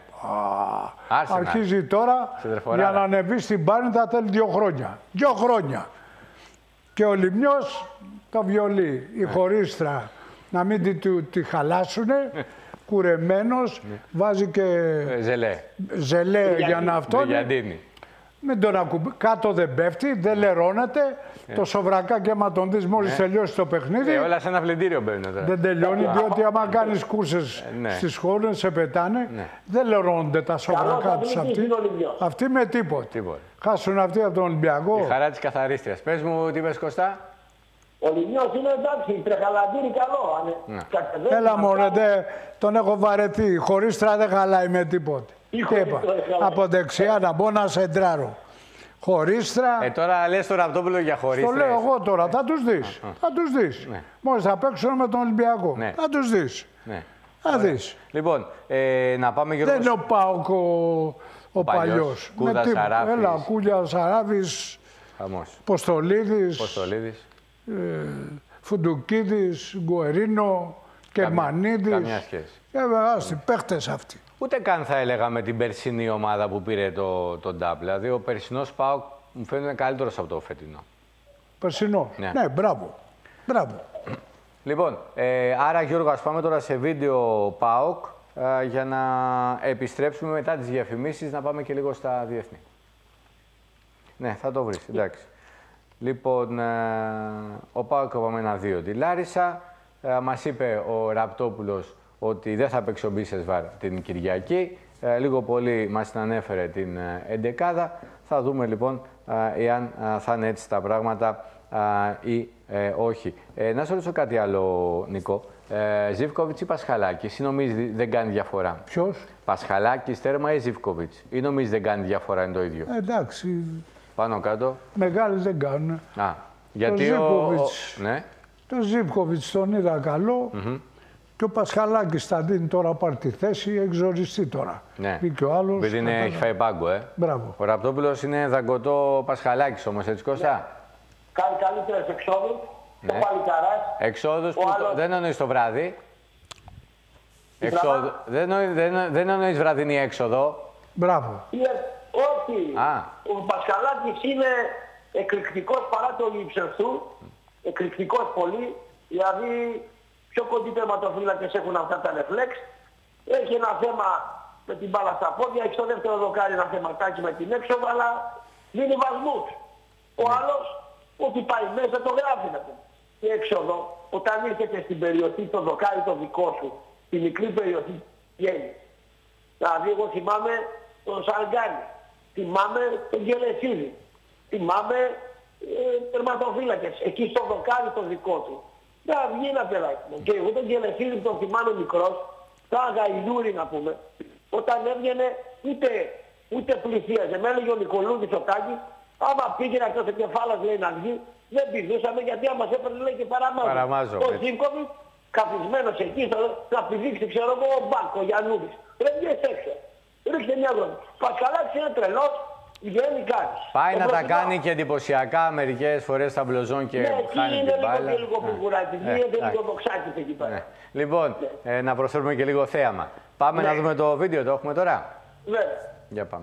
Αρχίζει τώρα για να ανεβεί στην Πάρνη θα θέλει 2 χρόνια. 2 χρόνια. Και ο Λιμιός το βιολί, η χωρίστρα, να μην τη χαλάσουνε. Κουρεμένος, βάζει και ζελέ για να αυτόν. Μην τον ακουμπήσει. Κάτω δεν πέφτει, δεν λερώνεται. Το σοβρακάκι, άμα τον δεις μόλις τελειώσει το παιχνίδι. Όλα σε ένα πλυντήριο μπαίνουν τώρα. Δεν τελειώνει, διότι άμα κάνεις κούρσες στις χώρες, σε πετάνε. Δεν λερώνονται τα σοβρακά τους αυτοί. Αυτοί με τίποτα. Χάσουν αυτοί από τον Ολυμπιακό. Η χαρά της καθαρίστριας. Πες μου, τι είπες, Κωστά. Ο Λιμιός είναι εντάξει, τρεχαλαντήρι καλό. Έλα μωρέ, τον έχω βαρεθεί. Χωρίστρα δεν χαλάει με τίποτα. Από δεξιά να μπω να σεντράρω. Χωρίστρα. Τώρα λες το Ραπτόπουλο για χωρίστρες. Το λέω εγώ τώρα, θα τους δεις. Θα τους δεις. Ναι. Μόλις θα παίξουν με τον Ολυμπιακό. Ναι. Θα τους δεις. Ναι. Θα δεις. Λοιπόν, να πάμε Γιώργο. Δεν είναι ο ΠΑΟΚ ο παλιός. Κούδα Σαράφης. Έλα, Κούλια Σαράφης. Ποστολίδης. Φουντουκίδης, Γκουερίνο, Κερμανίδης. Καμιά σχέση. Άστι, παίχτες αυτοί. Ούτε καν θα έλεγα με την περσινή ομάδα που πήρε τον ΤΑΠ. Δηλαδή, ο περσινός ΠΑΟΚ μου φαίνεται καλύτερος από το φετινό. Περσινός. Ναι, μπράβο. Λοιπόν, άρα Γιώργο, ας πάμε τώρα σε βίντεο ΠΑΟΚ για να επιστρέψουμε μετά τις διαφημίσεις, να πάμε και λίγο στα διεθνή. Ναι, θα το βρεις, εντάξει. Λοιπόν, ο ΠΑΟΚ είπαμε 1-2 τη Λάρισα. Μας είπε ο Ραπτόπουλος ότι δεν θα παίξει ο Μπίσεσβάρ την Κυριακή. Λίγο πολύ μας την ανέφερε την εντεκάδα. Θα δούμε λοιπόν εάν θα είναι έτσι τα πράγματα ή όχι. Να σου ρωτήσω κάτι άλλο, Νικό. Ζίβκοβιτς ή Πασχαλάκης, ή νομίζεις δεν κάνει διαφορά? Ποιος? Πασχαλάκης τέρμα ή Ζίβκοβιτς, ή νομίζεις δεν κάνει διαφορά, είναι το ίδιο? Εντάξει. Πάνω κάτω. Μεγάλες δεν κάνουν. Γιατί το Ζίβκοβιτς τον είδα καλό. Και ο Πασχαλάκης θα δίνει τώρα πάρει τη θέση, εξοριστεί τώρα. Ναι. Και ο άλλος. Επειδή έχει φάει πάγκο, Μπράβο. Ο Ραπτόπουλος είναι δαγκωτό Πασχαλάκης όμως, έτσι Κώστα? Ναι. Κάνει καλύτερες εξόδους. Το παλικαράς. Εξόδους που δεν εννοείς το βράδυ. Δεν εννοείς βραδινή έξοδο. Μπράβο. Όχι. Ο Πασχαλάκης είναι εκρηκτικός παρά το ύψος του. Εκρηκτικός πολύ. Δηλαδή πιο κοντοί τερματοφύλακες έχουν αυτά τα ρεφλέξ. Έχει ένα θέμα με την μπάλα στα πόδια. Έχει στο δεύτερο δοκάρι ένα θεματάκι με την έξοδο, αλλά δίνει βαθμούς. Ο άλλος, ό,τι πάει μέσα το γράφει να πει. Η έξοδο, όταν έρχεται στην περιοχή το δοκάρι το δικό σου, στη μικρή περιοχή βγαίνει. Δηλαδή εγώ θυμάμαι τον Σαργκάνη, θυμάμαι τον Γκελεσίδη, θυμάμαι τερματοφύλακες, εκεί στο δοκάρι το δικό του. Να βγει ένα παιδάκι μου. Και εγώ τον Γκελεσίδη τον θυμάμαι μικρός, σαν γαϊδούρι να πούμε, όταν έβγαινε ούτε πλησίαζε. Με έλεγε ο Νικολούδης ο Τάκης, άμα πήγαινε αυτός ο κεφάλας λέει να βγει, δεν πηδούσαμε γιατί άμα σε έπαιρνε λέει και παραμάζω. Ο Ζίβκοβιτς καθισμένος εκεί θα πηδήξει ξέρω εγώ ο Μπάκ, ο Γιαννούδης. Ρε βγες έξω. Ρίξτε μια γράμμα. Πασχαλάκης είναι τρελός, βγαίνει κάτι. Πάει να τα κάνει και εντυπωσιακά μερικές φορές στα μπλοζόν και χάνει την μπάλα. Είναι λίγο φιγουράκι, γίνεται λίγο δοξάκι εκεί πέρα. Λοιπόν, να προσφέρουμε και λίγο θέαμα. Πάμε να δούμε το βίντεο, το έχουμε τώρα? Ναι. Για πάμε.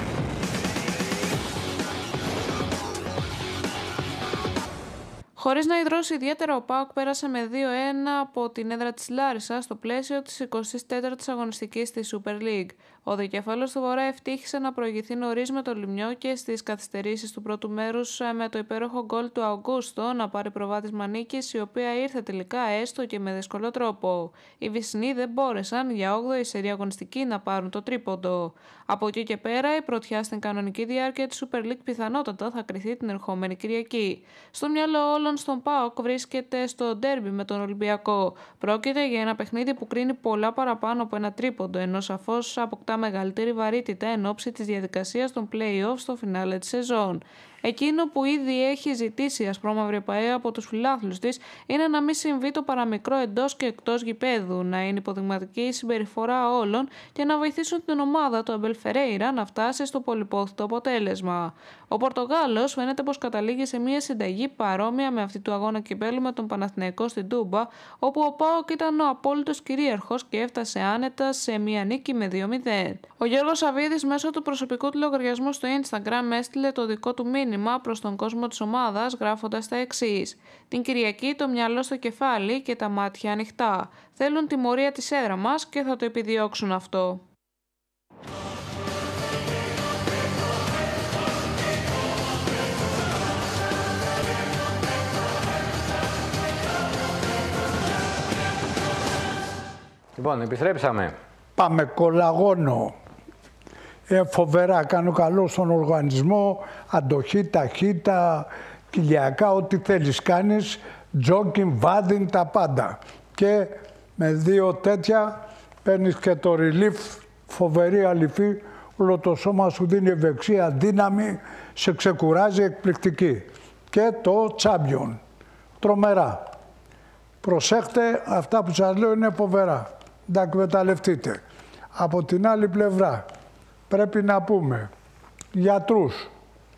Χωρίς να ιδρώσει ιδιαίτερα, ο ΠΑΟΚ πέρασε με 2-1 από την έδρα της Λάρισας στο πλαίσιο της 24ης αγωνιστικής της Super League. Ο δικέφαλος του Βορρά ευτύχησε να προηγηθεί νωρίς με το Λιμιό και στις καθυστερήσεις του πρώτου μέρους με το υπέροχο γκολ του Αουγκούστο να πάρει προβάδισμα νίκης, η οποία ήρθε τελικά έστω και με δύσκολο τρόπο. Οι Βυσσινοί δεν μπόρεσαν για 8η σερία αγωνιστική να πάρουν το τρίποντο. Από εκεί και πέρα, η πρωτιά στην κανονική διάρκεια της Super League πιθανότατα θα κριθεί την ερχόμενη Κυριακή. Στο μυαλό όλων στον ΠΑΟΚ βρίσκεται στο ντέρμπι με τον Ολυμπιακό. Πρόκειται για ένα παιχνίδι που κρίνει πολλά παραπάνω από ένα τρίποντο, ενώ σαφώς αποκτά μεγαλύτερη βαρύτητα εν ώψη της διαδικασίας των play-off στο φινάλε της σεζόν. Εκείνο που ήδη έχει ζητήσει η ασπρόμαυρη ΠΑΕ από τους φιλάθλους της είναι να μην συμβεί το παραμικρό εντός και εκτός γηπέδου, να είναι υποδειγματική η συμπεριφορά όλων και να βοηθήσουν την ομάδα του Αμπέλ Φερέιρα να φτάσει στο πολυπόθητο αποτέλεσμα. Ο Πορτογάλος φαίνεται πως καταλήγει σε μια συνταγή παρόμοια με αυτή του αγώνα κυπέλλου με τον Παναθηναϊκό στην Τούμπα, όπου ο ΠΑΟΚ ήταν ο απόλυτος κυρίαρχος και έφτασε άνετα σε μια νίκη με 2-0. Ο Γιώργος Σαββίδης μέσω του προσωπικού του λογαριασμού στο Instagram έστειλε το δικό του μήνυμα προς τον κόσμο της ομάδας γράφοντας τα εξής: «Την Κυριακή το μυαλό στο κεφάλι και τα μάτια ανοιχτά. Θέλουν τιμωρία της έδρα μας και θα το επιδιώξουν αυτό». Λοιπόν, επιστρέψαμε. Πάμε κολαγόνο. Φοβερά, κάνω καλό στον οργανισμό, αντοχή, ταχύτητα, κοιλιακά, ό,τι θέλεις κάνεις, τζόκινγκ, βάδιν, τα πάντα. Και με 2 τέτοια παίρνεις και το relief, φοβερή αληφή, όλο το σώμα σου δίνει ευεξία, δύναμη, σε ξεκουράζει, εκπληκτική. Και το champion, τρομερά. Προσέχτε, αυτά που σας λέω είναι φοβερά, τα εκμεταλλευτείτε. Από την άλλη πλευρά, πρέπει να πούμε, γιατρούς.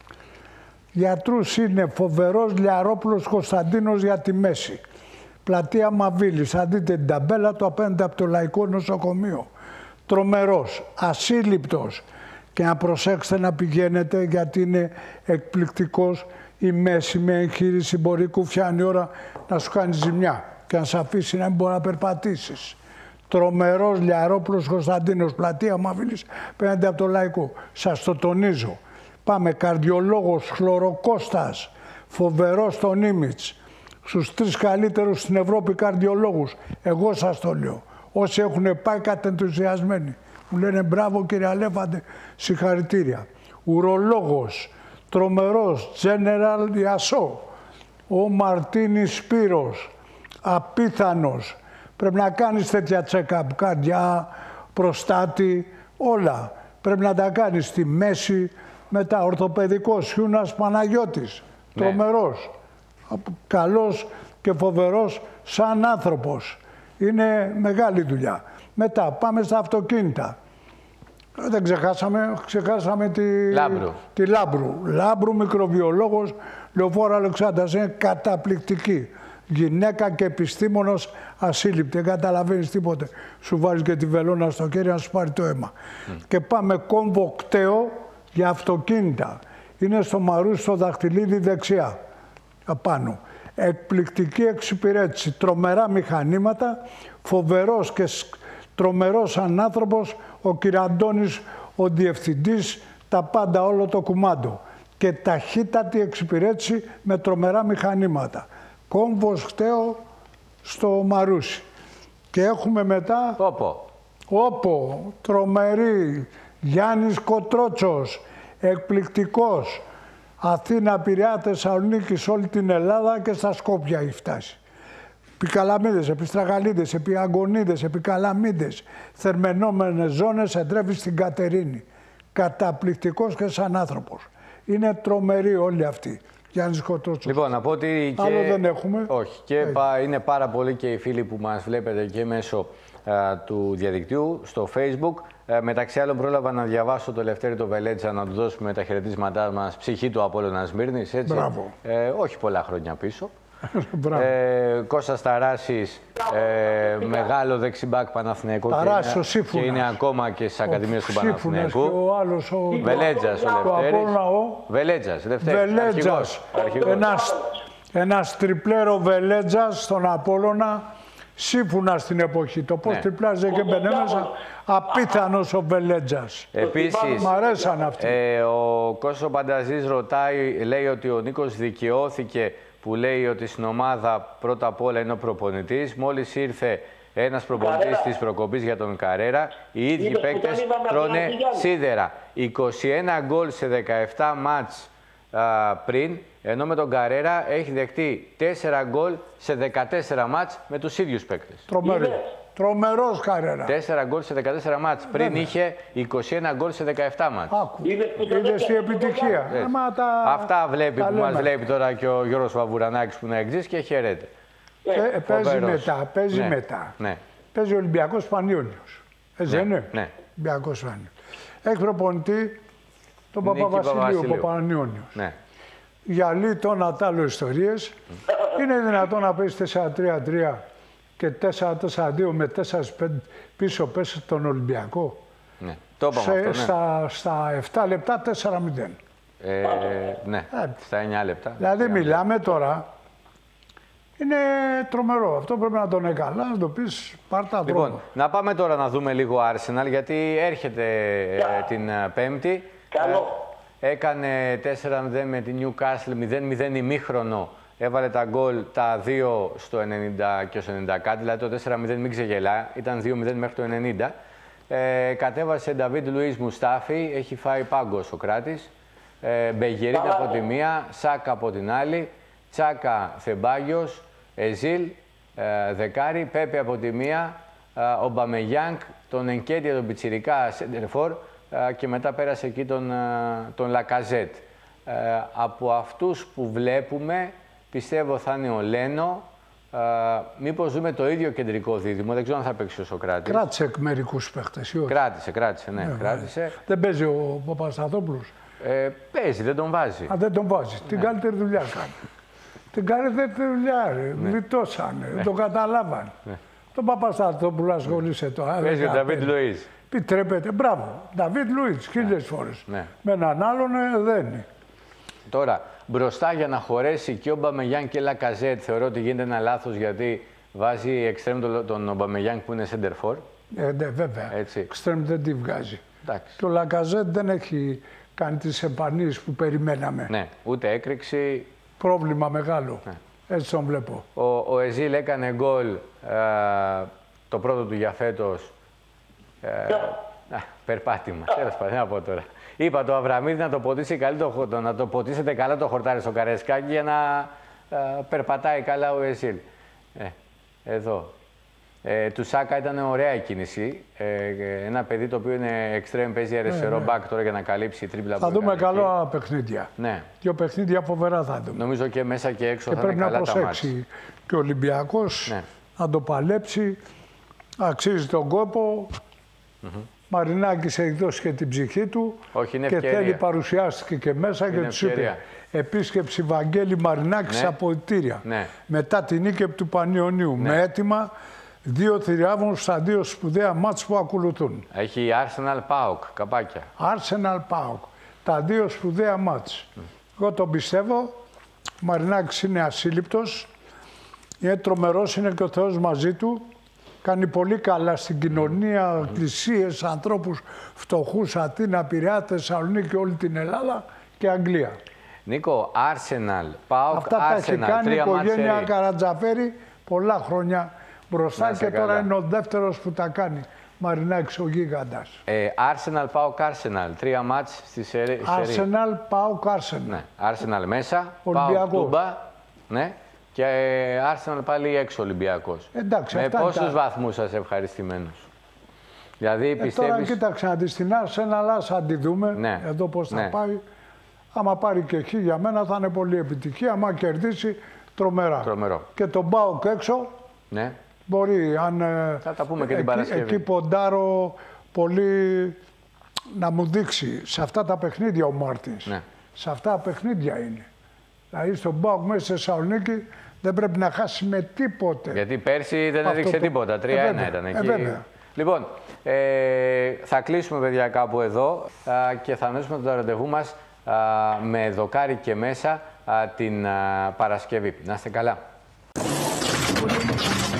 Γιατρούς είναι φοβερός Λιαρόπουλος Κωνσταντίνος για τη μέση. Πλατεία Μαβίλης, θα δείτε την ταμπέλα του απέναντι από το Λαϊκό Νοσοκομείο. Τρομερός, ασύλληπτος. Και να προσέξετε να πηγαίνετε γιατί είναι εκπληκτικός. Η μέση με εγχείρηση μπορεί κουφιάνει ώρα να σου κάνει ζημιά και να σε αφήσει να μην μπορεί να περπατήσεις. Τρομερός Λιαρόπουλος Κωνσταντίνος, πλατεία Μαβίλης, απέναντι από το Λαϊκό. Σας το τονίζω. Πάμε, καρδιολόγος Χλωροκώστας, φοβερός στον Ήμιτς. Στους 3 καλύτερους στην Ευρώπη καρδιολόγους. Εγώ σας το λέω. Όσοι έχουν πάει κατενθουσιασμένοι. Μου λένε μπράβο κύριε Αλέφαντε, συγχαρητήρια. Ουρολόγος, τρομερός, General Ιασό. Ο Μαρτίνης Σπύρος, απίθανος. Πρέπει να κάνεις τέτοια check-up, καρδιά, προστάτη, όλα. Πρέπει να τα κάνεις στη μέση, μετά ορθοπαιδικός, Χιούνας Παναγιώτης, ναι. Τρομερός, καλός και φοβερός σαν άνθρωπος. Είναι μεγάλη δουλειά. Μετά πάμε στα αυτοκίνητα. Δεν ξεχάσαμε τη Λάμπρου. Λάμπρου, μικροβιολόγος, Λεωφόρο Αλεξάνδρας, είναι καταπληκτική. Γυναίκα και επιστήμονος ασύλληπτη, δεν καταλαβαίνεις τίποτε. Σου βάζεις και τη βελόνα στο χέρι να σου πάρει το αίμα. Και πάμε κόμβο κταίο για αυτοκίνητα. Είναι στο Μαρούσι, στο Δαχτυλίδι δεξιά, απάνω. Εκπληκτική εξυπηρέτηση, τρομερά μηχανήματα, φοβερός και τρομερός σαν άνθρωπος, ο Κυραντώνης, ο διευθυντής, τα πάντα, όλο το κουμάντο. Και ταχύτατη εξυπηρέτηση με τρομερά μηχανήματα. Κόμβος κταίο στο Μαρούσι. Και έχουμε μετά... Όπο, τρομερή, Γιάννης Κοτρότσος, εκπληκτικός. Αθήνα, Πειραιά, Θεσσαλονίκη, σε όλη την Ελλάδα και στα Σκόπια έχει φτάσει. Επί Καλαμίδες, επί Στραγαλίδες, επί Αγκονίδες, επί Καλαμίδες, θερμαινόμενες ζώνες, εντρεύει στην Κατερίνη. Καταπληκτικός και σαν άνθρωπος. Είναι τρομεροί όλοι αυτοί. Γιάννης Κοτρότσος. Λοιπόν, να πω ότι και... Άλλο δεν έχουμε. Όχι. Και είναι πάρα πολλοί και οι φίλοι που μας βλέπετε και μέσω του διαδικτύου, στο Facebook. Μεταξύ άλλων πρόλαβα να διαβάσω το Λευτέρη το Βελέτζα, να του δώσουμε τα χαιρετίσματά μας, ψυχή του Απόλλωνα Σμύρνης, έτσι. Μπράβο. Όχι πολλά χρόνια πίσω. Κώστας Ταράσης, μεγάλο δεξιμπάκ Παναθηναϊκό και είναι ακόμα και στις Ακαδημίες του Παναθηναϊκού. Και ο άλλος, ο Βελέτζας, ο Λευτέρης. Βελέτζας, ένας τριπλέρο Βελέτζας στον Απόλλωνα, Σύμφωνα στην εποχή. Το πώς τριπλάζε και μπαινε μέσα, απίθανος ο Βελέτζας. Επίσης, μ' αρέσαν αυτοί. Ο Κώστας Πανταζής ρωτάει, λέει ότι ο Νίκος δικαιώθηκε που λέει ότι στην ομάδα πρώτα απ' όλα είναι ο προπονητής. Μόλις ήρθε ένας προπονητής της προκοπής για τον Καρέρα, οι ίδιοι παίκτες τρώνε σίδερα. 21 γκολ σε 17 μάτς πριν, ενώ με τον Καρέρα έχει δεχτεί 4 γκολ σε 14 μάτς με τους ίδιους παίκτες. Τρομερός Καρέρα. 4 γκολ σε 14 μάτς. Πριν είχε 21 γκολ σε 17 μάτς. Είδες τι επιτυχία. Αυτά βλέπει που μας βλέπει τώρα και ο Γιώργος Βαβουρανάκης που είναι εξής και χαιρέται. Παίζει μετά. Παίζει ο Ολυμπιακός Πανιόνιος. Έτσι δεν είναι? Ναι. Ολυμπιακός Πανιόνιος. Έχει προπονητή τον Παπαβασιλείου, ο Πανιόνιος. Ναι. Για λίτωνα τ' άλλο ιστορίες. Είναι δυνατόν να παίζει 4-3-3 και 4-4-2 με 4 πίσω πέσει τον Ολυμπιακό. Ναι. Το είπαμε αυτό, ναι. Στα 7 λεπτά 4-0. Ναι, στα 9 λεπτά. Δηλαδή μιλάμε τώρα, είναι τρομερό. Αυτό πρέπει να τον έκανα, να το πεις πάρτα δρόμο. Λοιπόν, να πάμε τώρα να δούμε λίγο Arsenal, γιατί έρχεται την Πέμπτη. Καλό. Έκανε 4-0 με τη Newcastle, 0-0 ημίχρονο Έβαλε τα γκολ τα 2 στο 90 και στο 90 κάτι, δηλαδή το 4-0 μην ξεγελά, ήταν 2-0 μέχρι το 90. Κατέβασε Νταβίντ Λουίς Μουστάφι, έχει φάει πάγκο ο Σοκράτης. Μπεγερίτα από τη μία, Σάκα από την άλλη, Τσάκα Θεμπάγιος, Εζίλ, δεκάρι, Πέπε από τη μία, Ομπαμεγιάνγκ, τον Ενκέτια, τον Πιτσιρικά, Σέντερφορ και μετά πέρασε εκεί τον Λακαζέτ. Από αυτούς που βλέπουμε, πιστεύω θα είναι ο Λένο. Μήπως δούμε το ίδιο κεντρικό δίδυμο, δεν ξέρω αν θα παίξει ο Σοκράτης. Κράτησε μερικούς παίχτες, ή όχι? Κράτησε, ναι, κράτησε. Δεν παίζει ο Παπασταθόπουλος? Παίζει, δεν τον βάζει. Δεν τον βάζει. Την καλύτερη δουλειά κάνει. Την καλύτερη δουλειά, ρε. Λιτώσανε, δεν το καταλάβανε. Τον Παπασταθόπουλο ασχολείσαι τώρα. Παίζει ο Νταβίντ Λουίς. Επιτρέπεται, μπράβο. Νταβίντ Λουίς, 1000 φορές. Με έναν άλλον δεν είναι. Τώρα, μπροστά για να χωρέσει και ο Ομπαμεγιάνγκ και Λακαζέτ, θεωρώ ότι γίνεται ένα λάθος γιατί βάζει εξτρέμ τον Ομπαμεγιάνγκ που είναι σέντερφορ. Ναι, βέβαια. Εξτρέμ δεν τη βγάζει. Και ο Λακαζέτ δεν έχει κάνει τις εμφανίσεις που περιμέναμε. Ναι, ούτε έκρηξη. Πρόβλημα μεγάλο. Ναι. Έτσι τον βλέπω. Ο Εζίλ έκανε γκολ το πρώτο του για φέτος. Περπάτημα. Τέλος πάντων, να πω τώρα. Είπα το Αβραμίδη να το ποτίσει να το ποτίσετε καλά το χορτάρι στο Καρεσκάκι για να περπατάει καλά ο Εζίλ. Εδώ. Του Σάκα ήταν ωραία η κίνηση. Ένα παιδί το οποίο είναι εξτρέμ, παίζει αριστερό μπακ τώρα για να καλύψει η τρίπλα. Θα δούμε καλά παιχνίδια. Ναι. Δύο παιχνίδια φοβερά θα δούμε. Νομίζω και μέσα και έξω και θα είναι καλά τα μάτια. Πρέπει να προσέξει και ο Ολυμπιακός να το παλέψει. Αξίζει τον κόπο. Μαρινάκης έχει δώσει και την ψυχή του. Όχι, είναι και ευκαιρία. θέλει, παρουσιάστηκε και μέσα και του είπε επίσκεψη Βαγγέλη Μαρινάκη σε αποδυτήρια. Μετά την νίκη του Πανιωνίου με έτοιμα 2 θηριάβων στα 2 σπουδαία μάτς που ακολουθούν. Έχει Arsenal PAOK, καπάκια. Arsenal PAOK. Τα 2 σπουδαία μάτς. Εγώ τον πιστεύω. Ο Μαρινάκης είναι ασύλληπτος. Είναι τρομερός, είναι και ο Θεός μαζί του. Κάνει πολύ καλά στην κοινωνία, εκκλησίες, ανθρώπους φτωχούς, Αθήνα, Πειραιά, Θεσσαλονίκη, όλη την Ελλάδα και Αγγλία. Νίκο, Arsenal, PAOK, αυτά τα έχει κάνει η οικογένεια Καρατζαφέρη πολλά χρόνια μπροστά και τώρα καλά. Είναι ο δεύτερος που τα κάνει. Μαρινάκης ο γίγαντας. Arsenal, PAOK, Arsenal. 3 μάτς στη σερί. Arsenal, PAOK, Arsenal. Ναι. Arsenal μέσα, Ολυμπιακό. PAOK Τούμπα. Ναι. Και Arsenal πάλι έξω Ολυμπιακός. Εντάξει, με πόσους βαθμούς σας ευχαριστημένους? Δηλαδή πιστεύεις... Τώρα κοίταξε να τη στην Arsenal, ας τη δούμε εδώ πώς θα πάει. Άμα πάρει και εκεί για μένα θα είναι πολύ επιτυχία. Άμα κερδίσει τρομερά. Τρομερό. Και τον PAOK έξω μπορεί αν θα τα πούμε και την Παρασκευή. Εκεί ποντάρω πολύ να μου δείξει σε αυτά τα παιχνίδια ο Μάρτινς. Σε αυτά τα παιχνίδια είναι. Δηλαδή στον PAOK μέσα στη Θεσσαλονίκη δεν πρέπει να χάσει με τίποτε. Γιατί πέρσι δεν έδειξε τίποτα. 3-1 ήταν εκεί. Λοιπόν, θα κλείσουμε παιδιά κάπου εδώ και θα ανοίξουμε το ραντεβού μας με δοκάρι και μέσα την Παρασκευή. Να είστε καλά.